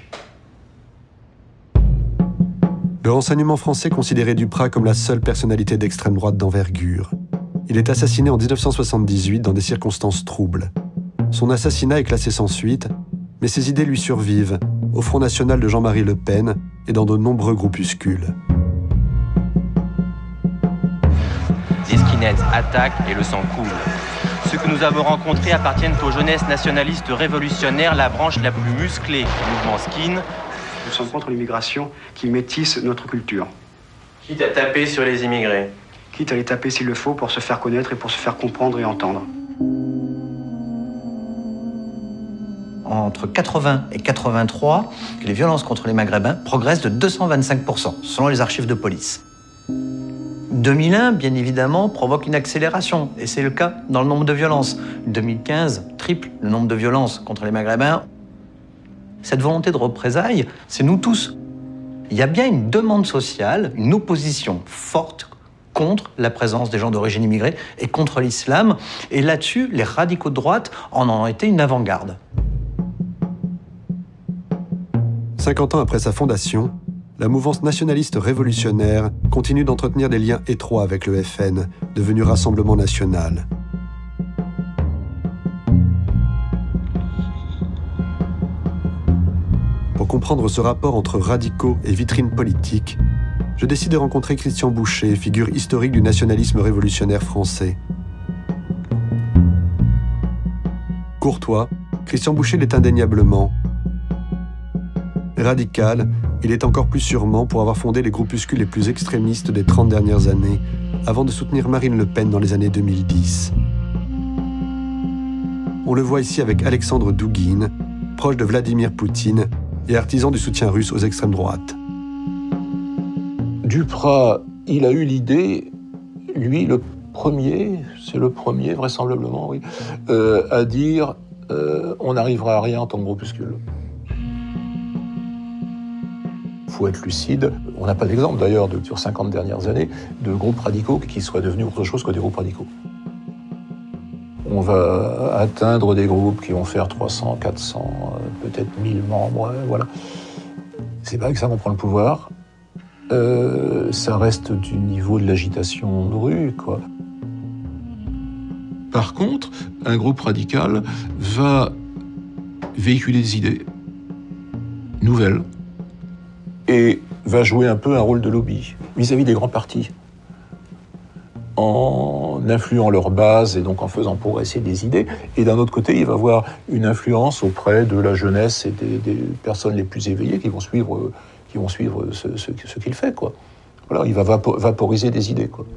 Speaker 4: Le renseignement français considérait Duprat comme la seule personnalité d'extrême droite d'envergure. Il est assassiné en dix-neuf cent soixante-dix-huit dans des circonstances troubles. Son assassinat est classé sans suite, mais ses idées lui survivent, au Front National de Jean-Marie Le Pen et dans de nombreux groupuscules.
Speaker 16: Les skinheads attaquent et le sang coule. Ceux que nous avons rencontrés appartiennent aux jeunesses nationalistes révolutionnaires, la branche la plus musclée du mouvement skin.
Speaker 17: Nous sommes contre l'immigration qui métisse notre culture.
Speaker 16: Quitte à taper sur les immigrés.
Speaker 17: Quitte à les taper s'il le faut pour se faire connaître et pour se faire comprendre et entendre.
Speaker 10: Entre quatre-vingts et quatre-vingt-trois, les violences contre les Maghrébins progressent de deux cent vingt-cinq pour cent, selon les archives de police. deux mille un, bien évidemment, provoque une accélération, et c'est le cas dans le nombre de violences. deux mille quinze triple le nombre de violences contre les Maghrébins. Cette volonté de représailles, c'est nous tous. Il y a bien une demande sociale, une opposition forte contre la présence des gens d'origine immigrée et contre l'islam. Et là-dessus, les radicaux de droite en ont été une avant-garde.
Speaker 4: cinquante ans après sa fondation, la mouvance nationaliste révolutionnaire continue d'entretenir des liens étroits avec le F N, devenu Rassemblement national. Pour comprendre ce rapport entre radicaux et vitrine politique, je décide de rencontrer Christian Bouchet, figure historique du nationalisme révolutionnaire français. Courtois, Christian Bouchet l'est indéniablement. Radical, il est encore plus sûrement pour avoir fondé les groupuscules les plus extrémistes des trente dernières années, avant de soutenir Marine Le Pen dans les années deux mille dix. On le voit ici avec Alexandre Douguine, proche de Vladimir Poutine et artisan du soutien russe aux extrêmes droites.
Speaker 15: Duprat, il a eu l'idée, lui, le premier, c'est le premier, vraisemblablement, oui, euh, à dire euh, on n'arrivera à rien en tant que groupuscule. Il faut être lucide. On n'a pas d'exemple, d'ailleurs, de, sur cinquante dernières années, de groupes radicaux qui seraient devenus autre chose que des groupes radicaux. On va atteindre des groupes qui vont faire trois cents, quatre cents, peut-être mille membres, voilà. C'est pas que ça qu'on prend le pouvoir. Euh, ça reste du niveau de l'agitation de rue, quoi. Par contre, un groupe radical va véhiculer des idées nouvelles et va jouer un peu un rôle de lobby vis-à-vis des grands partis, en influant leur base et donc en faisant progresser des idées. Et d'un autre côté, il va avoir une influence auprès de la jeunesse et des, des personnes les plus éveillées qui vont suivre, qui vont suivre ce, ce, ce qu'il fait, quoi. Voilà, il va vapo- vaporiser des idées, quoi.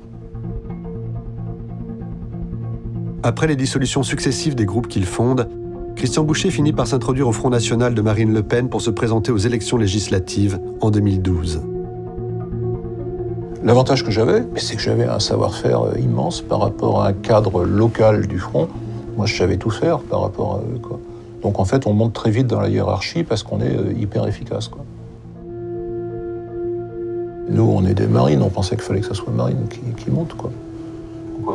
Speaker 4: Après les dissolutions successives des groupes qu'il fonde, Christian Bouchet finit par s'introduire au Front National de Marine Le Pen pour se présenter aux élections législatives en deux mille douze.
Speaker 15: L'avantage que j'avais, c'est que j'avais un savoir-faire immense par rapport à un cadre local du Front. Moi, je savais tout faire par rapport à eux, quoi. Donc, en fait, on monte très vite dans la hiérarchie parce qu'on est hyper efficace, quoi. Nous, on est des marines, on pensait qu'il fallait que ça soit Marine qui, qui monte, quoi. Pourquoi ?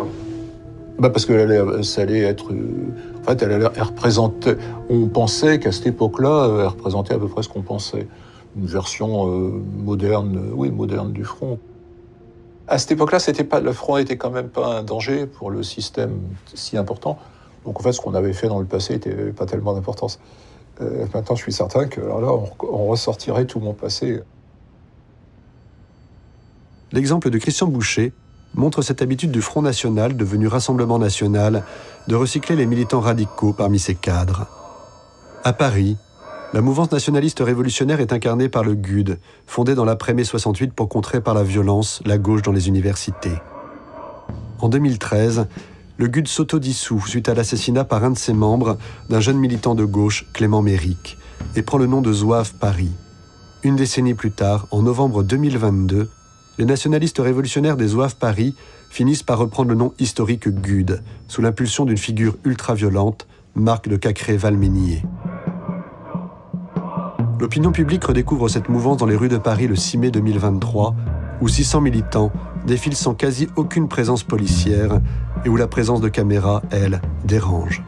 Speaker 15: Bah parce que allait, ça allait être... En fait, elle, allait, elle représentait... On pensait qu'à cette époque-là, elle représentait à peu près ce qu'on pensait. Une version euh, moderne, oui, moderne du Front. À cette époque-là, c'était pas, le Front n'était quand même pas un danger pour le système si important. Donc en fait, ce qu'on avait fait dans le passé n'était pas tellement d'importance. Euh, maintenant, je suis certain que alors là, on, on ressortirait tout mon passé.
Speaker 4: L'exemple de Christian Bouchet montre cette habitude du Front National, devenu Rassemblement National, de recycler les militants radicaux parmi ses cadres. À Paris, la mouvance nationaliste révolutionnaire est incarnée par le G U D, fondé dans l'après-mai soixante-huit pour contrer par la violence la gauche dans les universités. En deux mille treize, le G U D s'autodissout suite à l'assassinat par un de ses membres d'un jeune militant de gauche, Clément Méric, et prend le nom de Zouave Paris. Une décennie plus tard, en novembre deux mille vingt-deux, les nationalistes révolutionnaires des Zouaves Paris finissent par reprendre le nom historique G U D, sous l'impulsion d'une figure ultra-violente, Marc de Cacré-Valménier. L'opinion publique redécouvre cette mouvance dans les rues de Paris le six mai deux mille vingt-trois, où six cents militants défilent sans quasi aucune présence policière et où la présence de caméras, elle, dérange.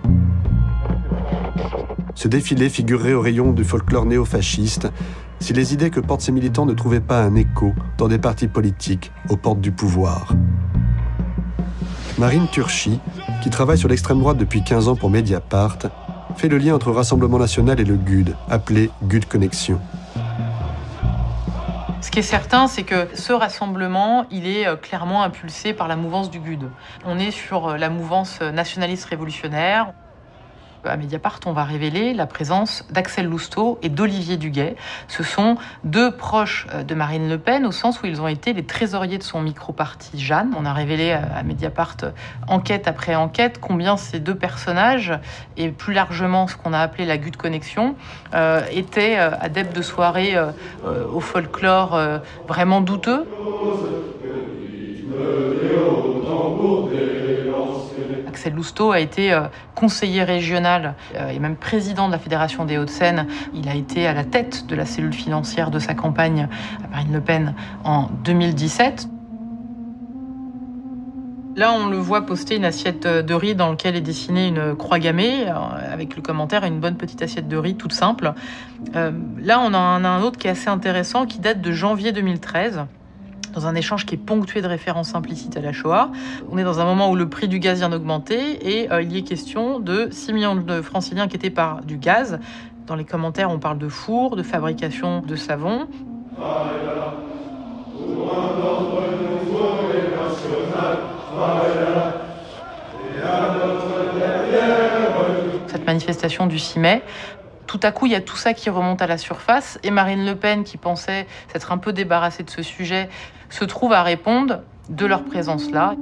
Speaker 4: Ce défilé figurerait au rayon du folklore néofasciste si les idées que portent ces militants ne trouvaient pas un écho dans des partis politiques aux portes du pouvoir. Marine Turchi, qui travaille sur l'extrême droite depuis quinze ans pour Mediapart, fait le lien entre Rassemblement National et le G U D, appelé G U D Connexion.
Speaker 18: Ce qui est certain, c'est que ce rassemblement, il est clairement impulsé par la mouvance du G U D. On est sur la mouvance nationaliste révolutionnaire. À Mediapart, on va révéler la présence d'Axel Lousteau et d'Olivier Duguet. Ce sont deux proches de Marine Le Pen, au sens où ils ont été les trésoriers de son micro-parti Jeanne. On a révélé à Mediapart, enquête après enquête, combien ces deux personnages, et plus largement ce qu'on a appelé la G U D Connexion, euh, étaient euh, adeptes de soirées euh, euh, au folklore euh, vraiment douteux. Axel Lousteau a été euh, conseiller régional euh, et même président de la Fédération des Hauts-de-Seine. Il a été à la tête de la cellule financière de sa campagne à Marine Le Pen en deux mille dix-sept. Là, on le voit poster une assiette de riz dans laquelle est dessinée une croix gammée, avec le commentaire « une bonne petite assiette de riz toute simple ». Euh, là, on en a un autre qui est assez intéressant, qui date de janvier deux mille treize, dans un échange qui est ponctué de références implicites à la Shoah. On est dans un moment où le prix du gaz vient d'augmenter et euh, il y est question de six millions de franciliens inquiétés par du gaz. Dans les commentaires, on parle de fours, de fabrication de savon. Cette manifestation du six mai, tout à coup, il y a tout ça qui remonte à la surface et Marine Le Pen, qui pensait s'être un peu débarrassée de ce sujet, se trouve à répondre de leur présence là.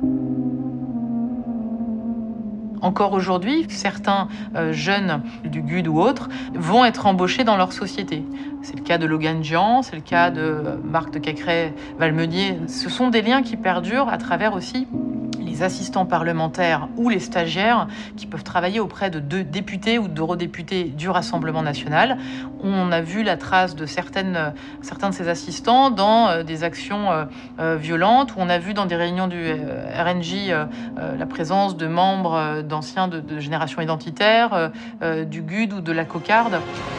Speaker 18: Encore aujourd'hui, certains euh, jeunes du G U D ou autres vont être embauchés dans leur société. C'est le cas de Logan Jean, c'est le cas de Marc de Cacré-Valmenier. Ce sont des liens qui perdurent à travers aussi les assistants parlementaires ou les stagiaires qui peuvent travailler auprès de deux députés ou d'eurodéputés du Rassemblement national. On a vu la trace de certaines, certains de ces assistants dans des actions euh, violentes, où on a vu dans des réunions du R N J euh, la présence de membres d'anciens de, de génération identitaire, euh, du G U D ou de la Cocarde.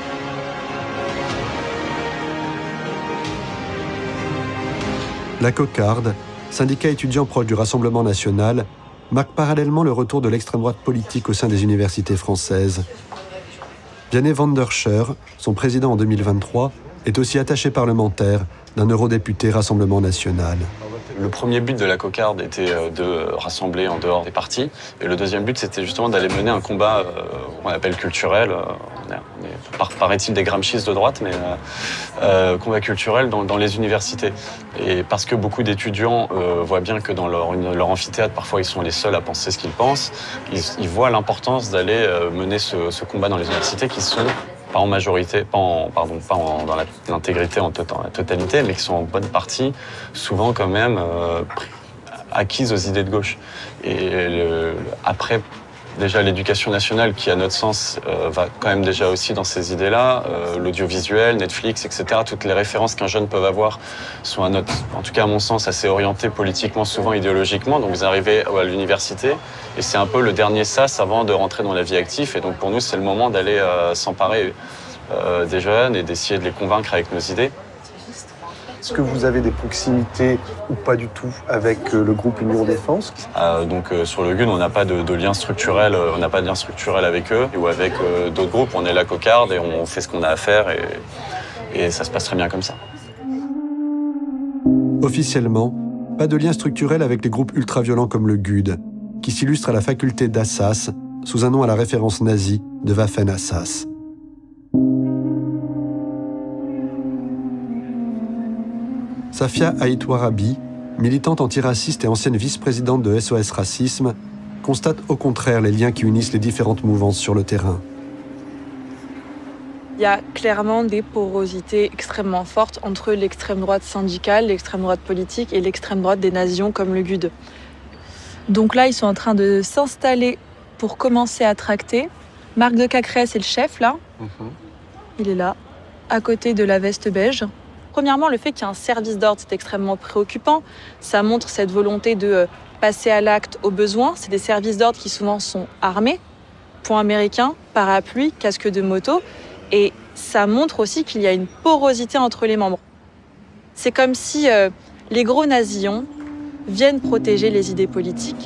Speaker 4: La Cocarde, syndicat étudiant proche du Rassemblement national, marque parallèlement le retour de l'extrême droite politique au sein des universités françaises. Vianney van der Scher, son président en deux mille vingt-trois, est aussi attaché parlementaire d'un eurodéputé Rassemblement national.
Speaker 19: Le premier but de la Cocarde était de rassembler en dehors des partis. Et le deuxième but, c'était justement d'aller mener un combat euh, qu'on appelle culturel. On est, on est, paraît-il des Gramscis de droite, mais euh, combat culturel dans, dans les universités. Et parce que beaucoup d'étudiants euh, voient bien que dans leur, leur amphithéâtre, parfois ils sont les seuls à penser ce qu'ils pensent, ils, ils voient l'importance d'aller euh, mener ce, ce combat dans les universités qui sont pas en majorité, pas en, pardon, pas en, dans l'intégrité, en, to en totalité, mais qui sont en bonne partie, souvent quand même euh, acquises aux idées de gauche. Et le, après, déjà l'éducation nationale, qui à notre sens euh, va quand même déjà aussi dans ces idées-là, euh, l'audiovisuel, Netflix, et cetera, toutes les références qu'un jeune peut avoir sont à notre, en tout cas à mon sens, assez orientées politiquement, souvent idéologiquement. Donc vous arrivez à l'université, et c'est un peu le dernier sas avant de rentrer dans la vie active. Et donc pour nous, c'est le moment d'aller euh, s'emparer euh, des jeunes et d'essayer de les convaincre avec nos idées.
Speaker 5: Est-ce que vous avez des proximités ou pas du tout avec le groupe Union Défense?
Speaker 19: euh, Donc euh, sur le G U D, on n'a pas de, de lien structurel, on n'a pas de lien structurel avec eux ou avec euh, d'autres groupes. On est la Cocarde et on fait ce qu'on a à faire et, et ça se passe très bien comme ça.
Speaker 4: Officiellement, pas de lien structurel avec les groupes ultra-violents comme le G U D, qui s'illustre à la faculté d'Assas sous un nom à la référence nazie de Waffen-Assas. Safia Haït-Warabi, militante antiraciste et ancienne vice-présidente de S O S Racisme, constate au contraire les liens qui unissent les différentes mouvances sur le terrain.
Speaker 20: Il y a clairement des porosités extrêmement fortes entre l'extrême droite syndicale, l'extrême droite politique et l'extrême droite des nations comme le G U D. Donc là, ils sont en train de s'installer pour commencer à tracter. Marc de Cacré, c'est le chef, là. Mmh. Il est là, à côté de la veste beige. Premièrement, le fait qu'il y ait un service d'ordre, c'est extrêmement préoccupant. Ça montre cette volonté de passer à l'acte au besoin. C'est des services d'ordre qui souvent sont armés, poing américain, parapluie, casque de moto. Et ça montre aussi qu'il y a une porosité entre les membres. C'est comme si euh, les gros nazillons viennent protéger les idées politiques.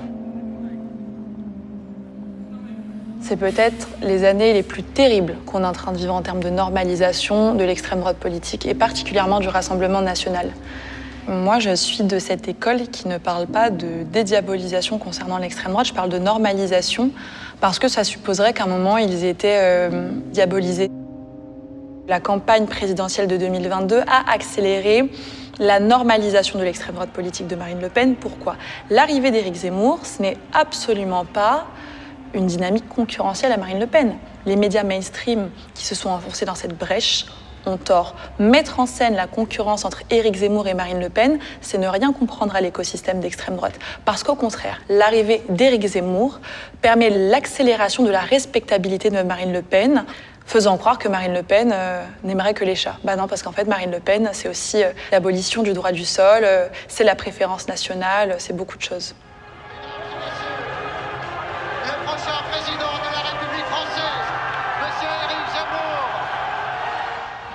Speaker 20: C'est peut-être les années les plus terribles qu'on est en train de vivre en termes de normalisation de l'extrême droite politique et particulièrement du Rassemblement national. Moi, je suis de cette école qui ne parle pas de dédiabolisation concernant l'extrême droite, je parle de normalisation parce que ça supposerait qu'à un moment, ils étaient euh, diabolisés. La campagne présidentielle de deux mille vingt-deux a accéléré la normalisation de l'extrême droite politique de Marine Le Pen. Pourquoi? L'arrivée d'Éric Zemmour, ce n'est absolument pas une dynamique concurrentielle à Marine Le Pen. Les médias mainstream qui se sont enfoncés dans cette brèche ont tort. Mettre en scène la concurrence entre Éric Zemmour et Marine Le Pen, c'est ne rien comprendre à l'écosystème d'extrême droite. Parce qu'au contraire, l'arrivée d'Éric Zemmour permet l'accélération de la respectabilité de Marine Le Pen, faisant croire que Marine Le Pen euh, n'aimerait que les chats. Bah non, parce qu'en fait, Marine Le Pen, c'est aussi euh, l'abolition du droit du sol, euh, c'est la préférence nationale, c'est beaucoup de choses.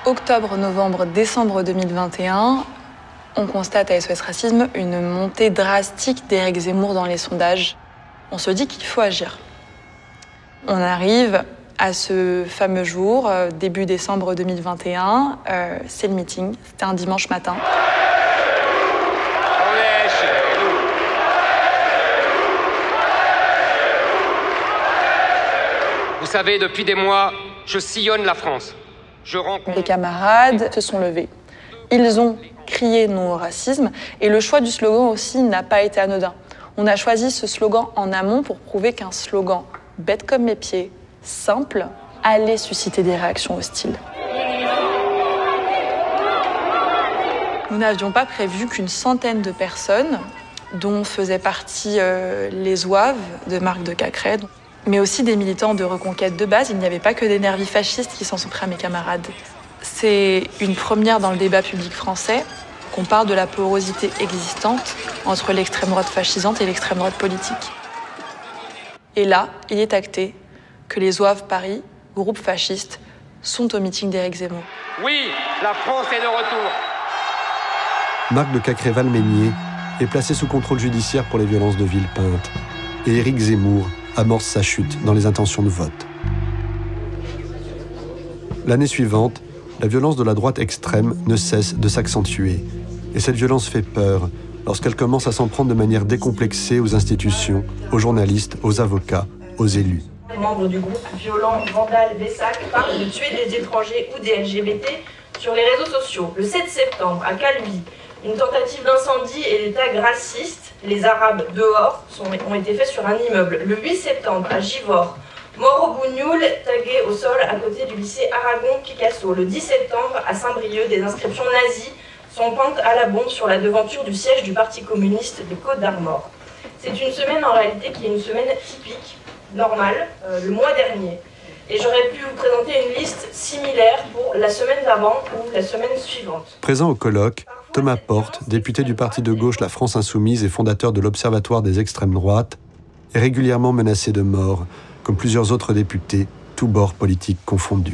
Speaker 20: Octobre, novembre, décembre deux mille vingt et un, on constate à S O S Racisme une montée drastique d'Éric Zemmour dans les sondages. On se dit qu'il faut agir. On arrive à ce fameux jour, euh, début décembre deux mille vingt et un, euh, c'est le meeting, c'était un dimanche matin.
Speaker 21: Vous savez, depuis des mois, je sillonne la France. Je rencontre...
Speaker 20: Les camarades se sont levés. Ils ont crié non au racisme et le choix du slogan aussi n'a pas été anodin. On a choisi ce slogan en amont pour prouver qu'un slogan bête comme mes pieds, simple, allait susciter des réactions hostiles. Nous n'avions pas prévu qu'une centaine de personnes, dont faisaient partie euh, les zouaves de Marc de Cacrès, mais aussi des militants de reconquête de base, il n'y avait pas que des nervis fascistes qui s'en sont pris à mes camarades. C'est une première dans le débat public français qu'on parle de la porosité existante entre l'extrême droite fascisante et l'extrême droite politique. Et là, il est acté que les zouaves Paris, groupe fasciste, sont au meeting d'Éric Zemmour.
Speaker 21: Oui, la France est de retour.
Speaker 4: Marc de Cacrès-Valménier est placé sous contrôle judiciaire pour les violences de Villepinte. Et Éric Zemmour amorce sa chute dans les intentions de vote. L'année suivante, la violence de la droite extrême ne cesse de s'accentuer. Et cette violence fait peur lorsqu'elle commence à s'en prendre de manière décomplexée aux institutions, aux journalistes, aux avocats, aux élus.
Speaker 22: Les membres du groupe violent Vandal Bessac parlent de tuer des étrangers ou des L G B T sur les réseaux sociaux. Le sept septembre, à Calvi, une tentative d'incendie et des tags racistes, les Arabes dehors, sont, ont été faits sur un immeuble. Le huit septembre, à Givors, mort au bougnoul, tagué au sol à côté du lycée Aragon-Picasso. Le dix septembre, à Saint-Brieuc, des inscriptions nazies sont peintes à la bombe sur la devanture du siège du Parti communiste des Côtes-d'Armor. C'est une semaine en réalité qui est une semaine typique, normale, euh, le mois dernier. Et j'aurais pu vous présenter une liste similaire pour la semaine d'avant ou la semaine suivante.
Speaker 4: Présent au colloque, Thomas Porte, député du parti de gauche La France Insoumise et fondateur de l'Observatoire des extrêmes droites, est régulièrement menacé de mort, comme plusieurs autres députés, tous bords politiques confondus.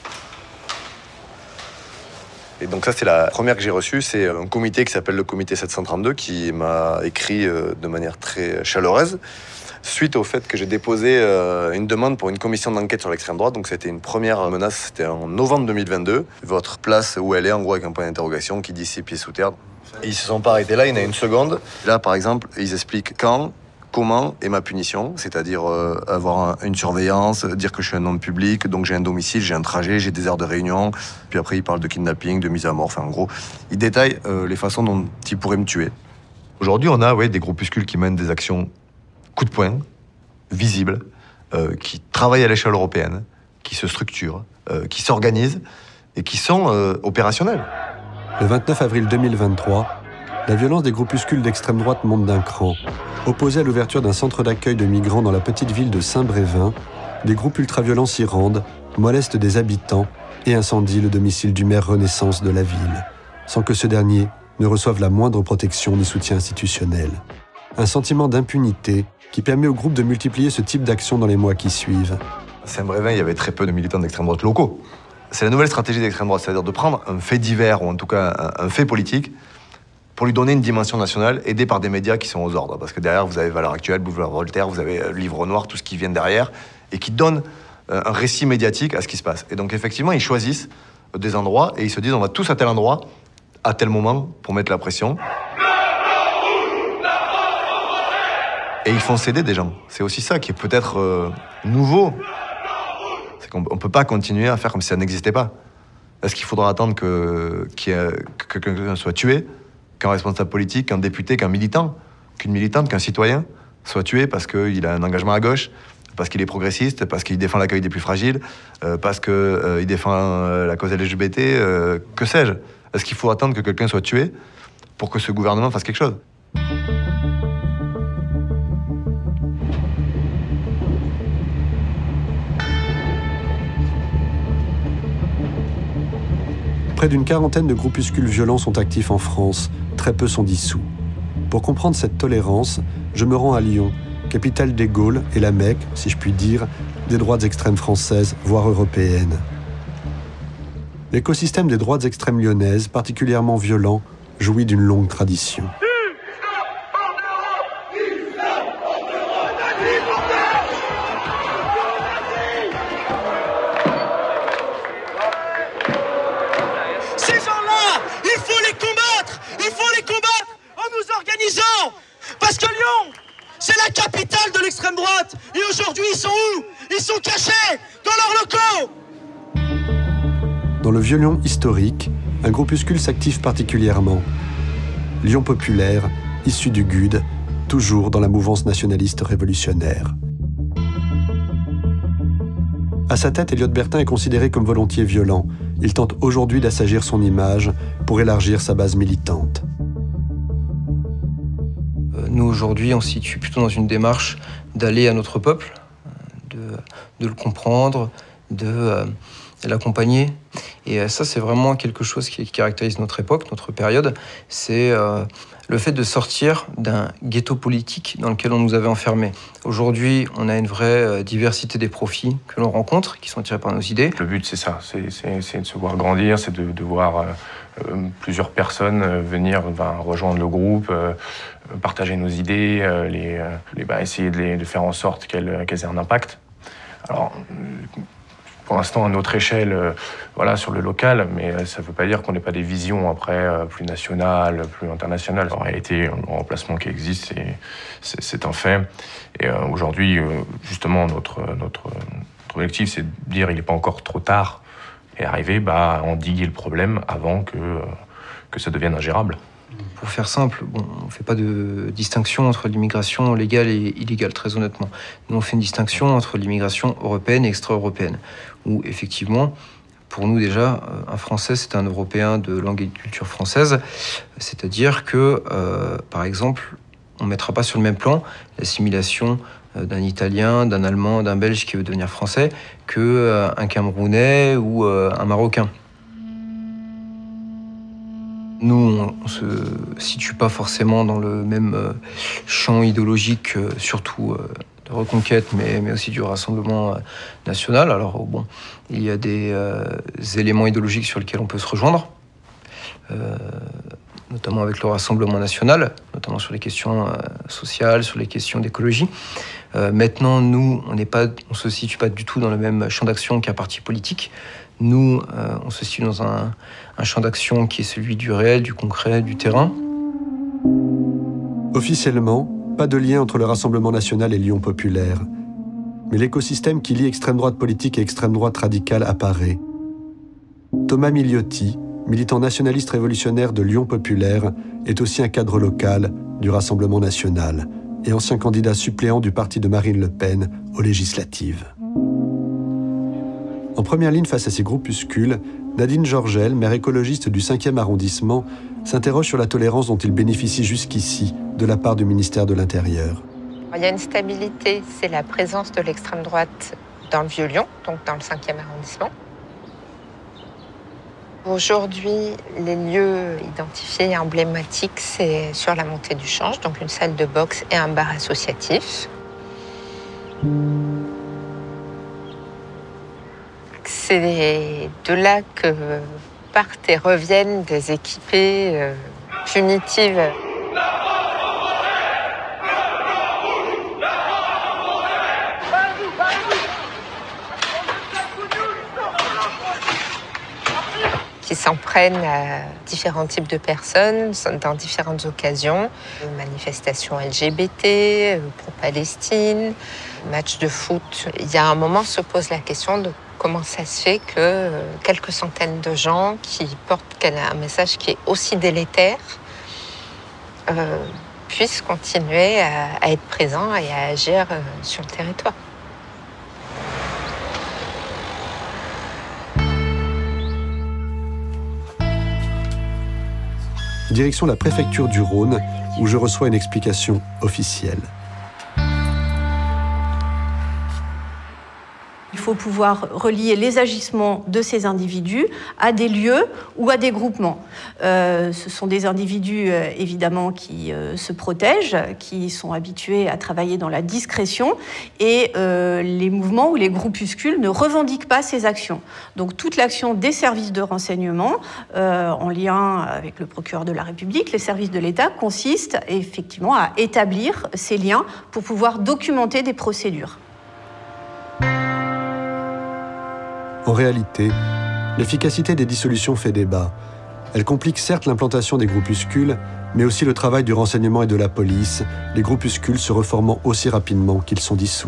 Speaker 23: Et donc ça, c'est la première que j'ai reçue. C'est un comité qui s'appelle le comité sept cent trente-deux qui m'a écrit de manière très chaleureuse suite au fait que j'ai déposé une demande pour une commission d'enquête sur l'extrême droite. Donc c'était une première menace, c'était en novembre deux mille vingt-deux. Votre place, où elle est, en gros, avec un point d'interrogation qui dit six pieds sous terre. Et ils se sont pas arrêtés là, il y en a une seconde. Là, par exemple, ils expliquent quand, comment est ma punition, c'est-à-dire euh, avoir un, une surveillance, dire que je suis un homme public, donc j'ai un domicile, j'ai un trajet, j'ai des heures de réunion. Puis après, ils parlent de kidnapping, de mise à mort. Enfin, en gros, ils détaillent euh, les façons dont ils pourraient me tuer. Aujourd'hui, on a ouais, des groupuscules qui mènent des actions coup de poing, visibles, euh, qui travaillent à l'échelle européenne, qui se structurent, euh, qui s'organisent et qui sont euh, opérationnels.
Speaker 4: Le vingt-neuf avril deux mille vingt-trois, la violence des groupuscules d'extrême droite monte d'un cran. Opposés à l'ouverture d'un centre d'accueil de migrants dans la petite ville de Saint-Brévin, des groupes ultraviolents s'y rendent, molestent des habitants et incendient le domicile du maire Renaissance de la ville, sans que ce dernier ne reçoive la moindre protection ni soutien institutionnel. Un sentiment d'impunité qui permet au groupe de multiplier ce type d'action dans les mois qui suivent.
Speaker 23: À Saint-Brévin, il y avait très peu de militants d'extrême droite locaux. C'est la nouvelle stratégie d'extrême droite, c'est-à-dire de prendre un fait divers, ou en tout cas un, un fait politique, pour lui donner une dimension nationale, aidé par des médias qui sont aux ordres. Parce que derrière, vous avez Valeurs Actuelles, Boulevard Voltaire, vous avez Livre Noir, tout ce qui vient derrière, et qui donne un récit médiatique à ce qui se passe. Et donc effectivement, ils choisissent des endroits, et ils se disent, on va tous à tel endroit, à tel moment, pour mettre la pression. Et ils font céder des gens. C'est aussi ça qui est peut-être euh, nouveau. C'est qu'on ne peut pas continuer à faire comme si ça n'existait pas. Est-ce qu'il faudra attendre que, qu'il y ait, que quelqu'un soit tué, qu'un responsable politique, qu'un député, qu'un militant, qu'une militante, qu'un citoyen soit tué parce qu'il a un engagement à gauche, parce qu'il est progressiste, parce qu'il défend l'accueil des plus fragiles, euh, parce qu'il euh, défend euh, la cause L G B T, euh, que sais-je? Est-ce qu'il faut attendre que quelqu'un soit tué pour que ce gouvernement fasse quelque chose?
Speaker 4: Près d'une quarantaine de groupuscules violents sont actifs en France, très peu sont dissous. Pour comprendre cette tolérance, je me rends à Lyon, capitale des Gaules et la Mecque, si je puis dire, des droites extrêmes françaises, voire européennes. l'écosystème des droites extrêmes lyonnaises, particulièrement violent, jouit d'une longue tradition.
Speaker 1: Ces gens-là, il faut les combattre! Il faut les combattre en nous organisant! Parce que Lyon, c'est la capitale de l'extrême droite! Et aujourd'hui, ils sont où? Ils sont cachés dans leurs locaux!
Speaker 4: Dans le vieux Lyon historique, un groupuscule s'active particulièrement. Lyon populaire, issu du G U D, toujours dans la mouvance nationaliste révolutionnaire. À sa tête, Elliott Bertin est considéré comme volontiers violent. Il tente aujourd'hui d'assagir son image pour élargir sa base militante.
Speaker 2: Nous, aujourd'hui, on se situe plutôt dans une démarche d'aller à notre peuple, de, de le comprendre, de euh, l'accompagner. Et ça, c'est vraiment quelque chose qui caractérise notre époque, notre période. C'est euh, le fait de sortir d'un ghetto politique dans lequel on nous avait enfermés. Aujourd'hui, on a une vraie diversité des profils que l'on rencontre, qui sont tirés par nos idées.
Speaker 3: Le but, c'est ça, c'est, c'est, c'est de se voir grandir, c'est de, de voir euh, plusieurs personnes venir ben, rejoindre le groupe, euh, partager nos idées, euh, les, les, ben, essayer de, les, de faire en sorte qu'elles, qu'elles aient un impact. Alors, pour l'instant, à notre échelle, euh, voilà, sur le local, mais ça ne veut pas dire qu'on n'ait pas des visions après euh, plus nationales, plus internationales. En réalité, le remplacement qui existe, c'est, c'est, c'est un fait. Et euh, aujourd'hui, euh, justement, notre, notre, notre objectif, c'est de dire qu'il n'est pas encore trop tard et arriver bah, à endiguer le problème avant que, euh, que ça devienne ingérable.
Speaker 2: Pour faire simple, bon, on ne fait pas de distinction entre l'immigration légale et illégale, très honnêtement. Nous, on fait une distinction entre l'immigration européenne et extra-européenne, où effectivement, pour nous déjà, un Français, c'est un Européen de langue et de culture française, c'est-à-dire que, euh, par exemple, on ne mettra pas sur le même plan l'assimilation d'un Italien, d'un Allemand, d'un Belge qui veut devenir Français, qu'un Camerounais ou un Marocain. Nous, on ne se situe pas forcément dans le même champ idéologique, surtout de reconquête, mais, mais aussi du Rassemblement national. Alors, bon, il y a des euh, éléments idéologiques sur lesquels on peut se rejoindre, euh, notamment avec le Rassemblement national, notamment sur les questions euh, sociales, sur les questions d'écologie. Euh, maintenant, nous, on n'est pas, on se situe pas du tout dans le même champ d'action qu'un parti politique. Nous, euh, on se situe dans un, un champ d'action qui est celui du réel, du concret, du terrain.
Speaker 4: Officiellement, pas de lien entre le Rassemblement national et Lyon populaire. Mais l'écosystème qui lie extrême droite politique et extrême droite radicale apparaît. Thomas Miliotti, militant nationaliste révolutionnaire de Lyon populaire, est aussi un cadre local du Rassemblement national et ancien candidat suppléant du parti de Marine Le Pen aux législatives. En première ligne face à ces groupuscules, Nadine Georgel, maire écologiste du cinquième arrondissement, s'interroge sur la tolérance dont il bénéficie jusqu'ici de la part du ministère de l'Intérieur.
Speaker 11: Il y a une stabilité, c'est la présence de l'extrême droite dans le Vieux-Lyon, donc dans le cinquième arrondissement. Aujourd'hui, les lieux identifiés et emblématiques, c'est sur la montée du Change, donc une salle de boxe et un bar associatif. C'est de là que partent et reviennent des équipées euh, punitives. Qui s'en prennent à différents types de personnes, dans différentes occasions. Manifestations L G B T, pro-Palestine, matchs de foot. Il y a un moment se pose la question de comment ça se fait que quelques centaines de gens qui portent un message qui est aussi délétère euh, puissent continuer à, à être présents et à agir euh, sur le territoire.
Speaker 4: Direction la préfecture du Rhône, où je reçois une explication officielle.
Speaker 10: Il
Speaker 6: faut pouvoir relier les agissements de ces individus à des lieux ou à des groupements. Euh, ce sont des individus, euh, évidemment, qui euh, se protègent, qui sont habitués à travailler dans la discrétion, et euh, les mouvements ou les groupuscules ne revendiquent pas ces actions. Donc toute l'action des services de renseignement, euh, en lien avec le procureur de la République, les services de l'État, consiste effectivement à établir ces liens pour pouvoir documenter des procédures.
Speaker 4: En réalité, l'efficacité des dissolutions fait débat. Elle complique certes l'implantation des groupuscules, mais aussi le travail du renseignement et de la police, les groupuscules se reformant aussi rapidement qu'ils sont dissous.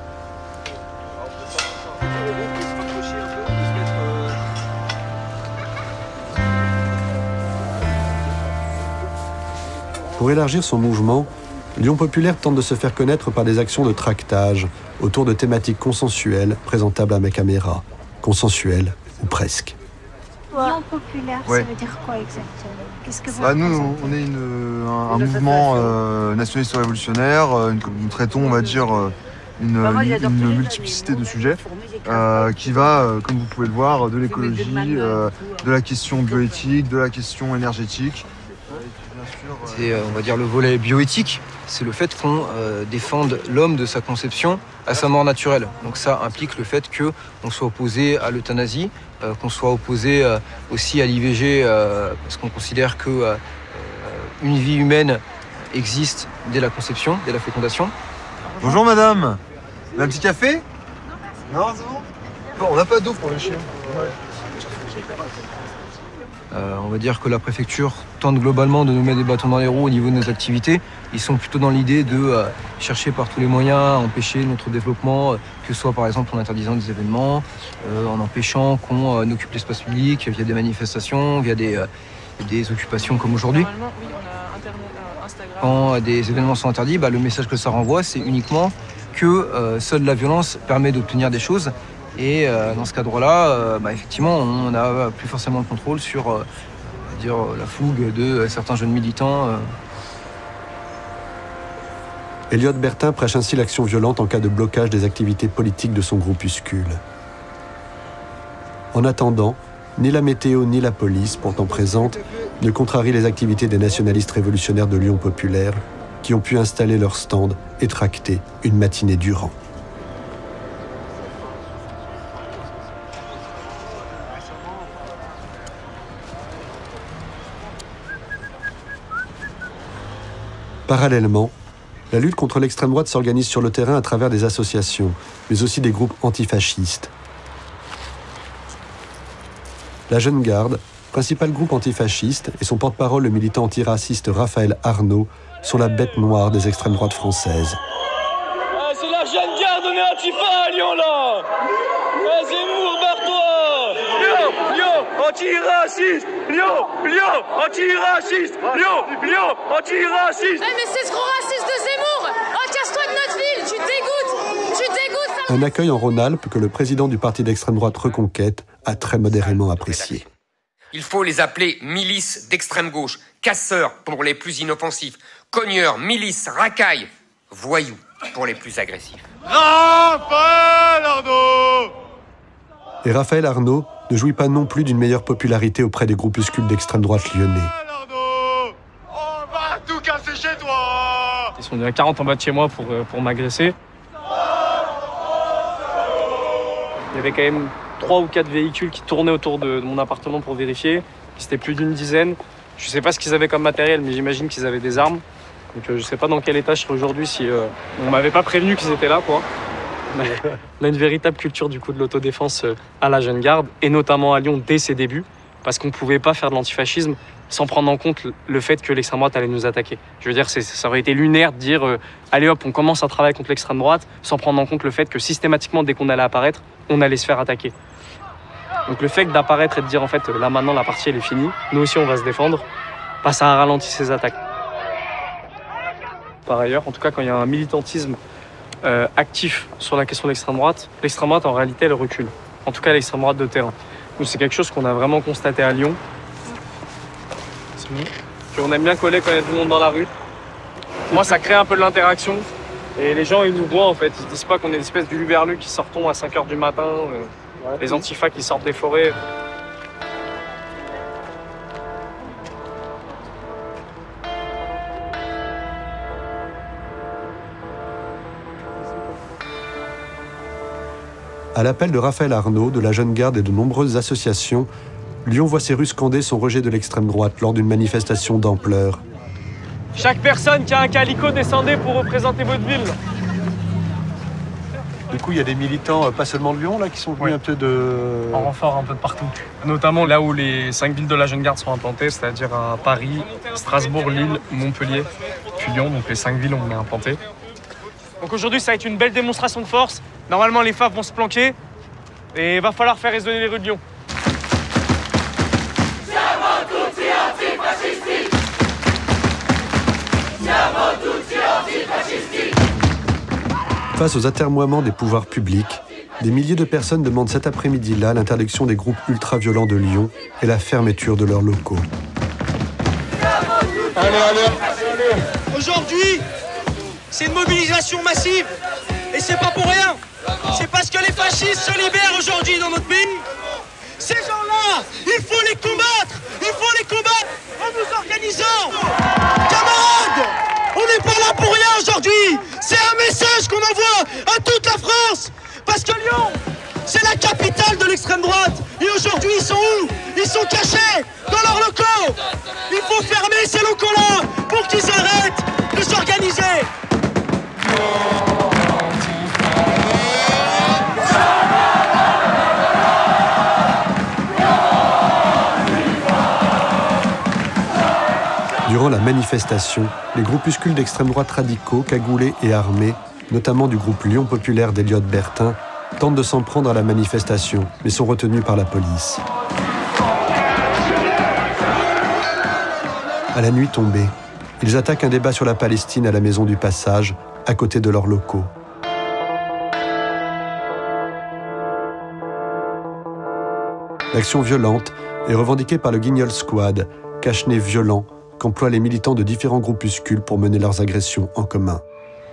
Speaker 4: Pour élargir son mouvement, Lyon Populaire tente de se faire connaître par des actions de tractage autour de thématiques consensuelles présentables à mes caméras. Consensuelles ou presque.
Speaker 8: Lyon Populaire,
Speaker 12: ouais.
Speaker 8: Ça veut dire quoi exactement? Qu'est-ce que vous
Speaker 12: bah, Nous, on est une, un, un mouvement euh, nationaliste révolutionnaire. Une, nous traitons, on va dire, une, une, une multiplicité de sujets euh, qui va, euh, comme vous pouvez le voir, de l'écologie, euh, de la question bioéthique, de la question énergétique.
Speaker 2: C'est, on va dire, le volet bioéthique. C'est le fait qu'on euh, défende l'homme de sa conception à sa mort naturelle. Donc ça implique le fait qu'on soit opposé à l'euthanasie, euh, qu'on soit opposé euh, aussi à l'I V G, euh, parce qu'on considère que euh, une vie humaine existe dès la conception, dès la fécondation.
Speaker 12: Bonjour madame, un petit café? Non, c'est bon. Bon, on n'a pas d'eau pour le chien. Ouais.
Speaker 2: Euh, on va dire que la préfecture tente globalement de nous mettre des bâtons dans les roues au niveau de nos activités. Ils sont plutôt dans l'idée de euh, chercher par tous les moyens à empêcher notre développement, euh, que ce soit par exemple en interdisant des événements, euh, en empêchant qu'on euh, occupe l'espace public via des manifestations, via des, euh, des occupations comme aujourd'hui.
Speaker 18: Oui, on a Internet, euh, Instagram.
Speaker 2: Quand des événements sont interdits, bah, le message que ça renvoie, c'est uniquement que euh, seule la violence permet d'obtenir des choses. Et euh, dans ce cadre-là, euh, bah, effectivement, on n'a plus forcément le contrôle sur euh, dire, la fougue de certains jeunes militants. Euh.
Speaker 4: Elliott Bertin prêche ainsi l'action violente en cas de blocage des activités politiques de son groupuscule. En attendant, ni la météo ni la police, pourtant présente, ne contrarient les activités des nationalistes révolutionnaires de Lyon Populaire, qui ont pu installer leur stand et tracter une matinée durant. Parallèlement, la lutte contre l'extrême droite s'organise sur le terrain à travers des associations, mais aussi des groupes antifascistes. La Jeune Garde, principal groupe antifasciste, et son porte-parole, le militant antiraciste Raphaël Arnaud, sont la bête noire des extrêmes droites françaises.
Speaker 1: Ah, c'est la Jeune Garde, on est antifa à Lyon là. Ah, Zemmour, barre-toi. Lyon, Lyon, antiraciste. Lyon, Lyon, antiraciste. Lyon, Lyon, antiraciste.
Speaker 8: Eh mais c'est ce gros raciste de Zemmour. Oh, casse-toi de notre ville, tu dégoûtes. Tu dégoûtes.
Speaker 4: Un accueil en Rhône-Alpes que le président du parti d'extrême droite Reconquête a très modérément apprécié.
Speaker 21: Il faut les appeler milices d'extrême gauche, casseurs pour les plus inoffensifs, cogneurs, milices, racailles, voyous pour les plus agressifs.
Speaker 1: Raphaël Arnaud.
Speaker 4: Et Raphaël Arnaud ne jouit pas non plus d'une meilleure popularité auprès des groupuscules d'extrême droite lyonnais.
Speaker 1: On va tout casser chez toi.
Speaker 24: Ils sont venus à quarante en bas de chez moi pour, pour m'agresser. Il y avait quand même trois ou quatre véhicules qui tournaient autour de mon appartement pour vérifier. C'était plus d'une dizaine. Je ne sais pas ce qu'ils avaient comme matériel, mais j'imagine qu'ils avaient des armes. Donc euh, je ne sais pas dans quel état je serais aujourd'hui si euh, on ne m'avait pas prévenu qu'ils étaient là, quoi. On a une véritable culture du coup de l'autodéfense à la Jeune Garde, et notamment à Lyon dès ses débuts, parce qu'on ne pouvait pas faire de l'antifascisme sans prendre en compte le fait que l'extrême droite allait nous attaquer. Je veux dire, ça aurait été lunaire de dire euh, allez hop, on commence à travailler contre l'extrême droite, sans prendre en compte le fait que systématiquement, dès qu'on allait apparaître, on allait se faire attaquer. Donc le fait d'apparaître et de dire en fait là maintenant la partie elle est finie, nous aussi on va se défendre, bah, ça a ralenti ces attaques. Par ailleurs, en tout cas quand il y a un militantisme euh, actif sur la question de l'extrême droite, l'extrême droite en réalité elle recule. En tout cas l'extrême droite de terrain. Donc c'est quelque chose qu'on a vraiment constaté à Lyon. C'est bon. Puis on aime bien coller quand il y a tout le monde dans la rue. Moi ça crée un peu de l'interaction. Et les gens, ils nous voient en fait, ils se disent pas qu'on est une espèce d'uluberlu qui sortons à cinq heures du matin, euh, ouais. Les antifas qui sortent des forêts.
Speaker 4: À l'appel de Raphaël Arnaud, de la Jeune Garde et de nombreuses associations, Lyon voit ses rues scander son rejet de l'extrême droite lors d'une manifestation d'ampleur.
Speaker 24: Chaque personne qui a un calicot, descendez pour représenter votre ville.
Speaker 5: Du coup, il y a des militants, pas seulement de Lyon, là, qui sont venus oui. un peu de...
Speaker 24: En renfort un peu de partout. Notamment là où les cinq villes de la Jeune Garde sont implantées, c'est-à-dire à Paris, Strasbourg, Lille, Montpellier, puis Lyon, donc les cinq villes où on est implanté. Donc aujourd'hui, ça va être une belle démonstration de force. Normalement, les F A V vont se planquer et il va falloir faire résonner les rues de Lyon.
Speaker 7: Siamo tutti antifascisti. Siamo tutti antifascisti.
Speaker 4: Face aux atermoiements des pouvoirs publics, des milliers de personnes demandent cet après-midi-là l'interdiction des groupes ultra-violents de Lyon et la fermeture de leurs locaux.
Speaker 1: Allez, allez, allez. Aujourd'hui, c'est une mobilisation massive et c'est pas pour rien. C'est parce que les fascistes se libèrent aujourd'hui dans notre pays. Ces gens-là, il faut les combattre. Il faut les combattre en nous organisant. Camarades, on n'est pas là pour rien aujourd'hui. C'est un message qu'on envoie à toute la France. Parce que Lyon, c'est la capitale de l'extrême droite. Et aujourd'hui, ils sont où? Ils sont cachés dans leurs locaux. Il faut fermer ces locaux-là pour qu'ils arrêtent de s'organiser.
Speaker 4: Durant la manifestation, les groupuscules d'extrême droite radicaux, cagoulés et armés, notamment du groupe Lyon Populaire d'Eliott Bertin, tentent de s'en prendre à la manifestation, mais sont retenus par la police. À la nuit tombée, ils attaquent un débat sur la Palestine à la Maison du Passage, à côté de leurs locaux. L'action violente est revendiquée par le Guignol Squad, cache-nez violent qu'emploient les militants de différents groupuscules pour mener leurs agressions en commun.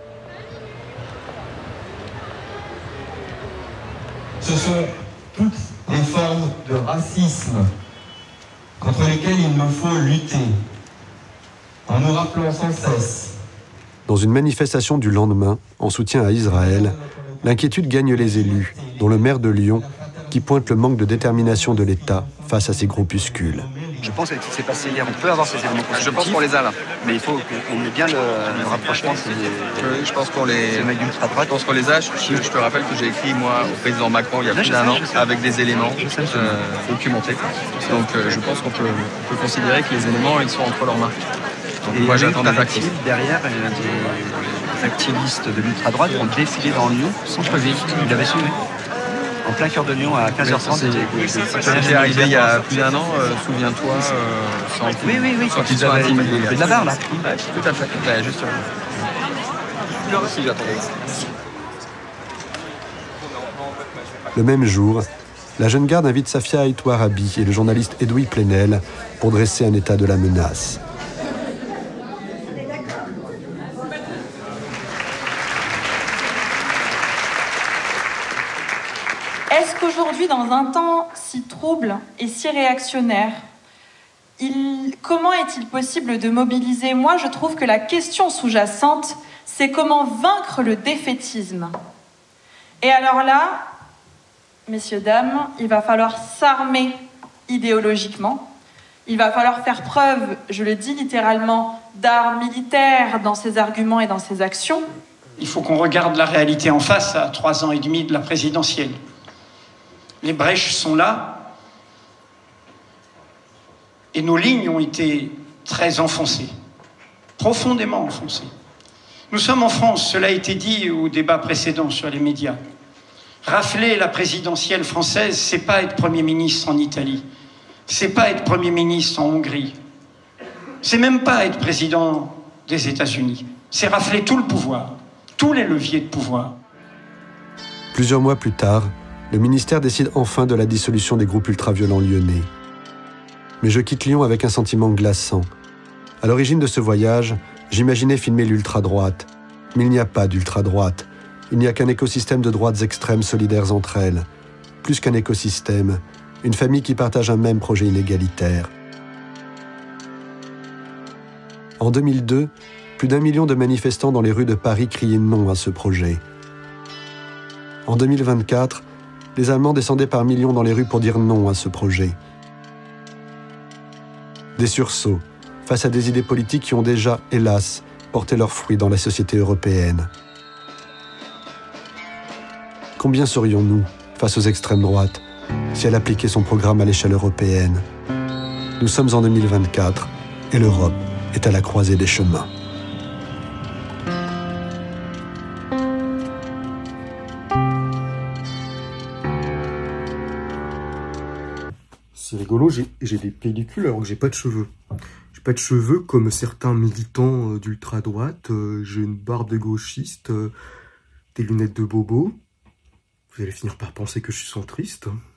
Speaker 9: Ce sont toutes des formes de racisme contre lesquelles il nous faut lutter, en nous rappelant sans cesse.
Speaker 4: Dans une manifestation du lendemain, en soutien à Israël, l'inquiétude gagne les élus, dont le maire de Lyon, qui pointe le manque de détermination de l'État face à ces groupuscules.
Speaker 17: Je pense qu'avec ce qui s'est passé hier, on peut avoir ces éléments positifs.
Speaker 13: Je pense qu'on les a là.
Speaker 17: Mais il faut qu'on ait bien le, le rapprochement.
Speaker 13: Oui, je pense qu'on les, je pense qu'on les a. Je, je, je te rappelle que j'ai écrit, moi, au président Macron, il y a plus d'un an, avec des éléments euh, documentés. Donc euh, je pense qu'on peut, on peut considérer que les éléments, ils sont entre leurs mains. Donc,
Speaker 17: et
Speaker 13: moi, j'attends des actes.
Speaker 17: Derrière, des activistes de l'ultra-droite ont défilé dans Lyon sans Covid. Ils l'avaient suivi. En plein cœur de Lyon, à quinze heures trente.
Speaker 13: J'ai arrivé il y a plus d'un an, euh, souviens-toi, euh, sans,
Speaker 17: oui, oui, oui,
Speaker 13: sans qu'ils soient intimidés.
Speaker 17: De la barre, là.
Speaker 13: Ouais, tout à fait, ouais, juste là.
Speaker 4: Le même jour, la Jeune Garde invite Safia Aït-Ouarabi et le journaliste Edoui Plenel pour dresser un état de la menace.
Speaker 20: Est-ce qu'aujourd'hui, dans un temps si trouble et si réactionnaire, il... comment est-il possible de mobiliser? Moi, je trouve que la question sous-jacente, c'est comment vaincre le défaitisme. Et alors là, messieurs, dames, il va falloir s'armer idéologiquement. Il va falloir faire preuve, je le dis littéralement, d'art militaire dans ses arguments et dans ses actions.
Speaker 14: Il faut qu'on regarde la réalité en face à trois ans et demi de la présidentielle. Les brèches sont là et nos lignes ont été très enfoncées, profondément enfoncées. Nous sommes en France, cela a été dit au débat précédent sur les médias. Rafler la présidentielle française, c'est pas être Premier ministre en Italie, c'est pas être Premier ministre en Hongrie, c'est même pas être président des États-Unis, c'est rafler tout le pouvoir, tous les leviers de pouvoir.
Speaker 4: Plusieurs mois plus tard, le ministère décide enfin de la dissolution des groupes ultra-violents lyonnais. Mais je quitte Lyon avec un sentiment glaçant. À l'origine de ce voyage, j'imaginais filmer l'ultra-droite, Mais il n'y a pas d'ultra-droite. Il n'y a qu'un écosystème de droites extrêmes solidaires entre elles. Plus qu'un écosystème, une famille qui partage un même projet inégalitaire. En deux mille deux, plus d'un million de manifestants dans les rues de Paris criaient non à ce projet. En deux mille vingt-quatre, les Allemands descendaient par millions dans les rues pour dire non à ce projet. Des sursauts face à des idées politiques qui ont déjà, hélas, porté leurs fruits dans la société européenne. Combien serions-nous face aux extrêmes droites si elle appliquait son programme à l'échelle européenne? Nous sommes en deux mille vingt-quatre et l'Europe est à la croisée des chemins.
Speaker 15: C'est rigolo, j'ai des pellicules alors que j'ai pas de cheveux. J'ai pas de cheveux comme certains militants euh, d'ultra-droite, euh, j'ai une barbe de gauchiste, euh, des lunettes de bobo. Vous allez finir par penser que je suis centriste.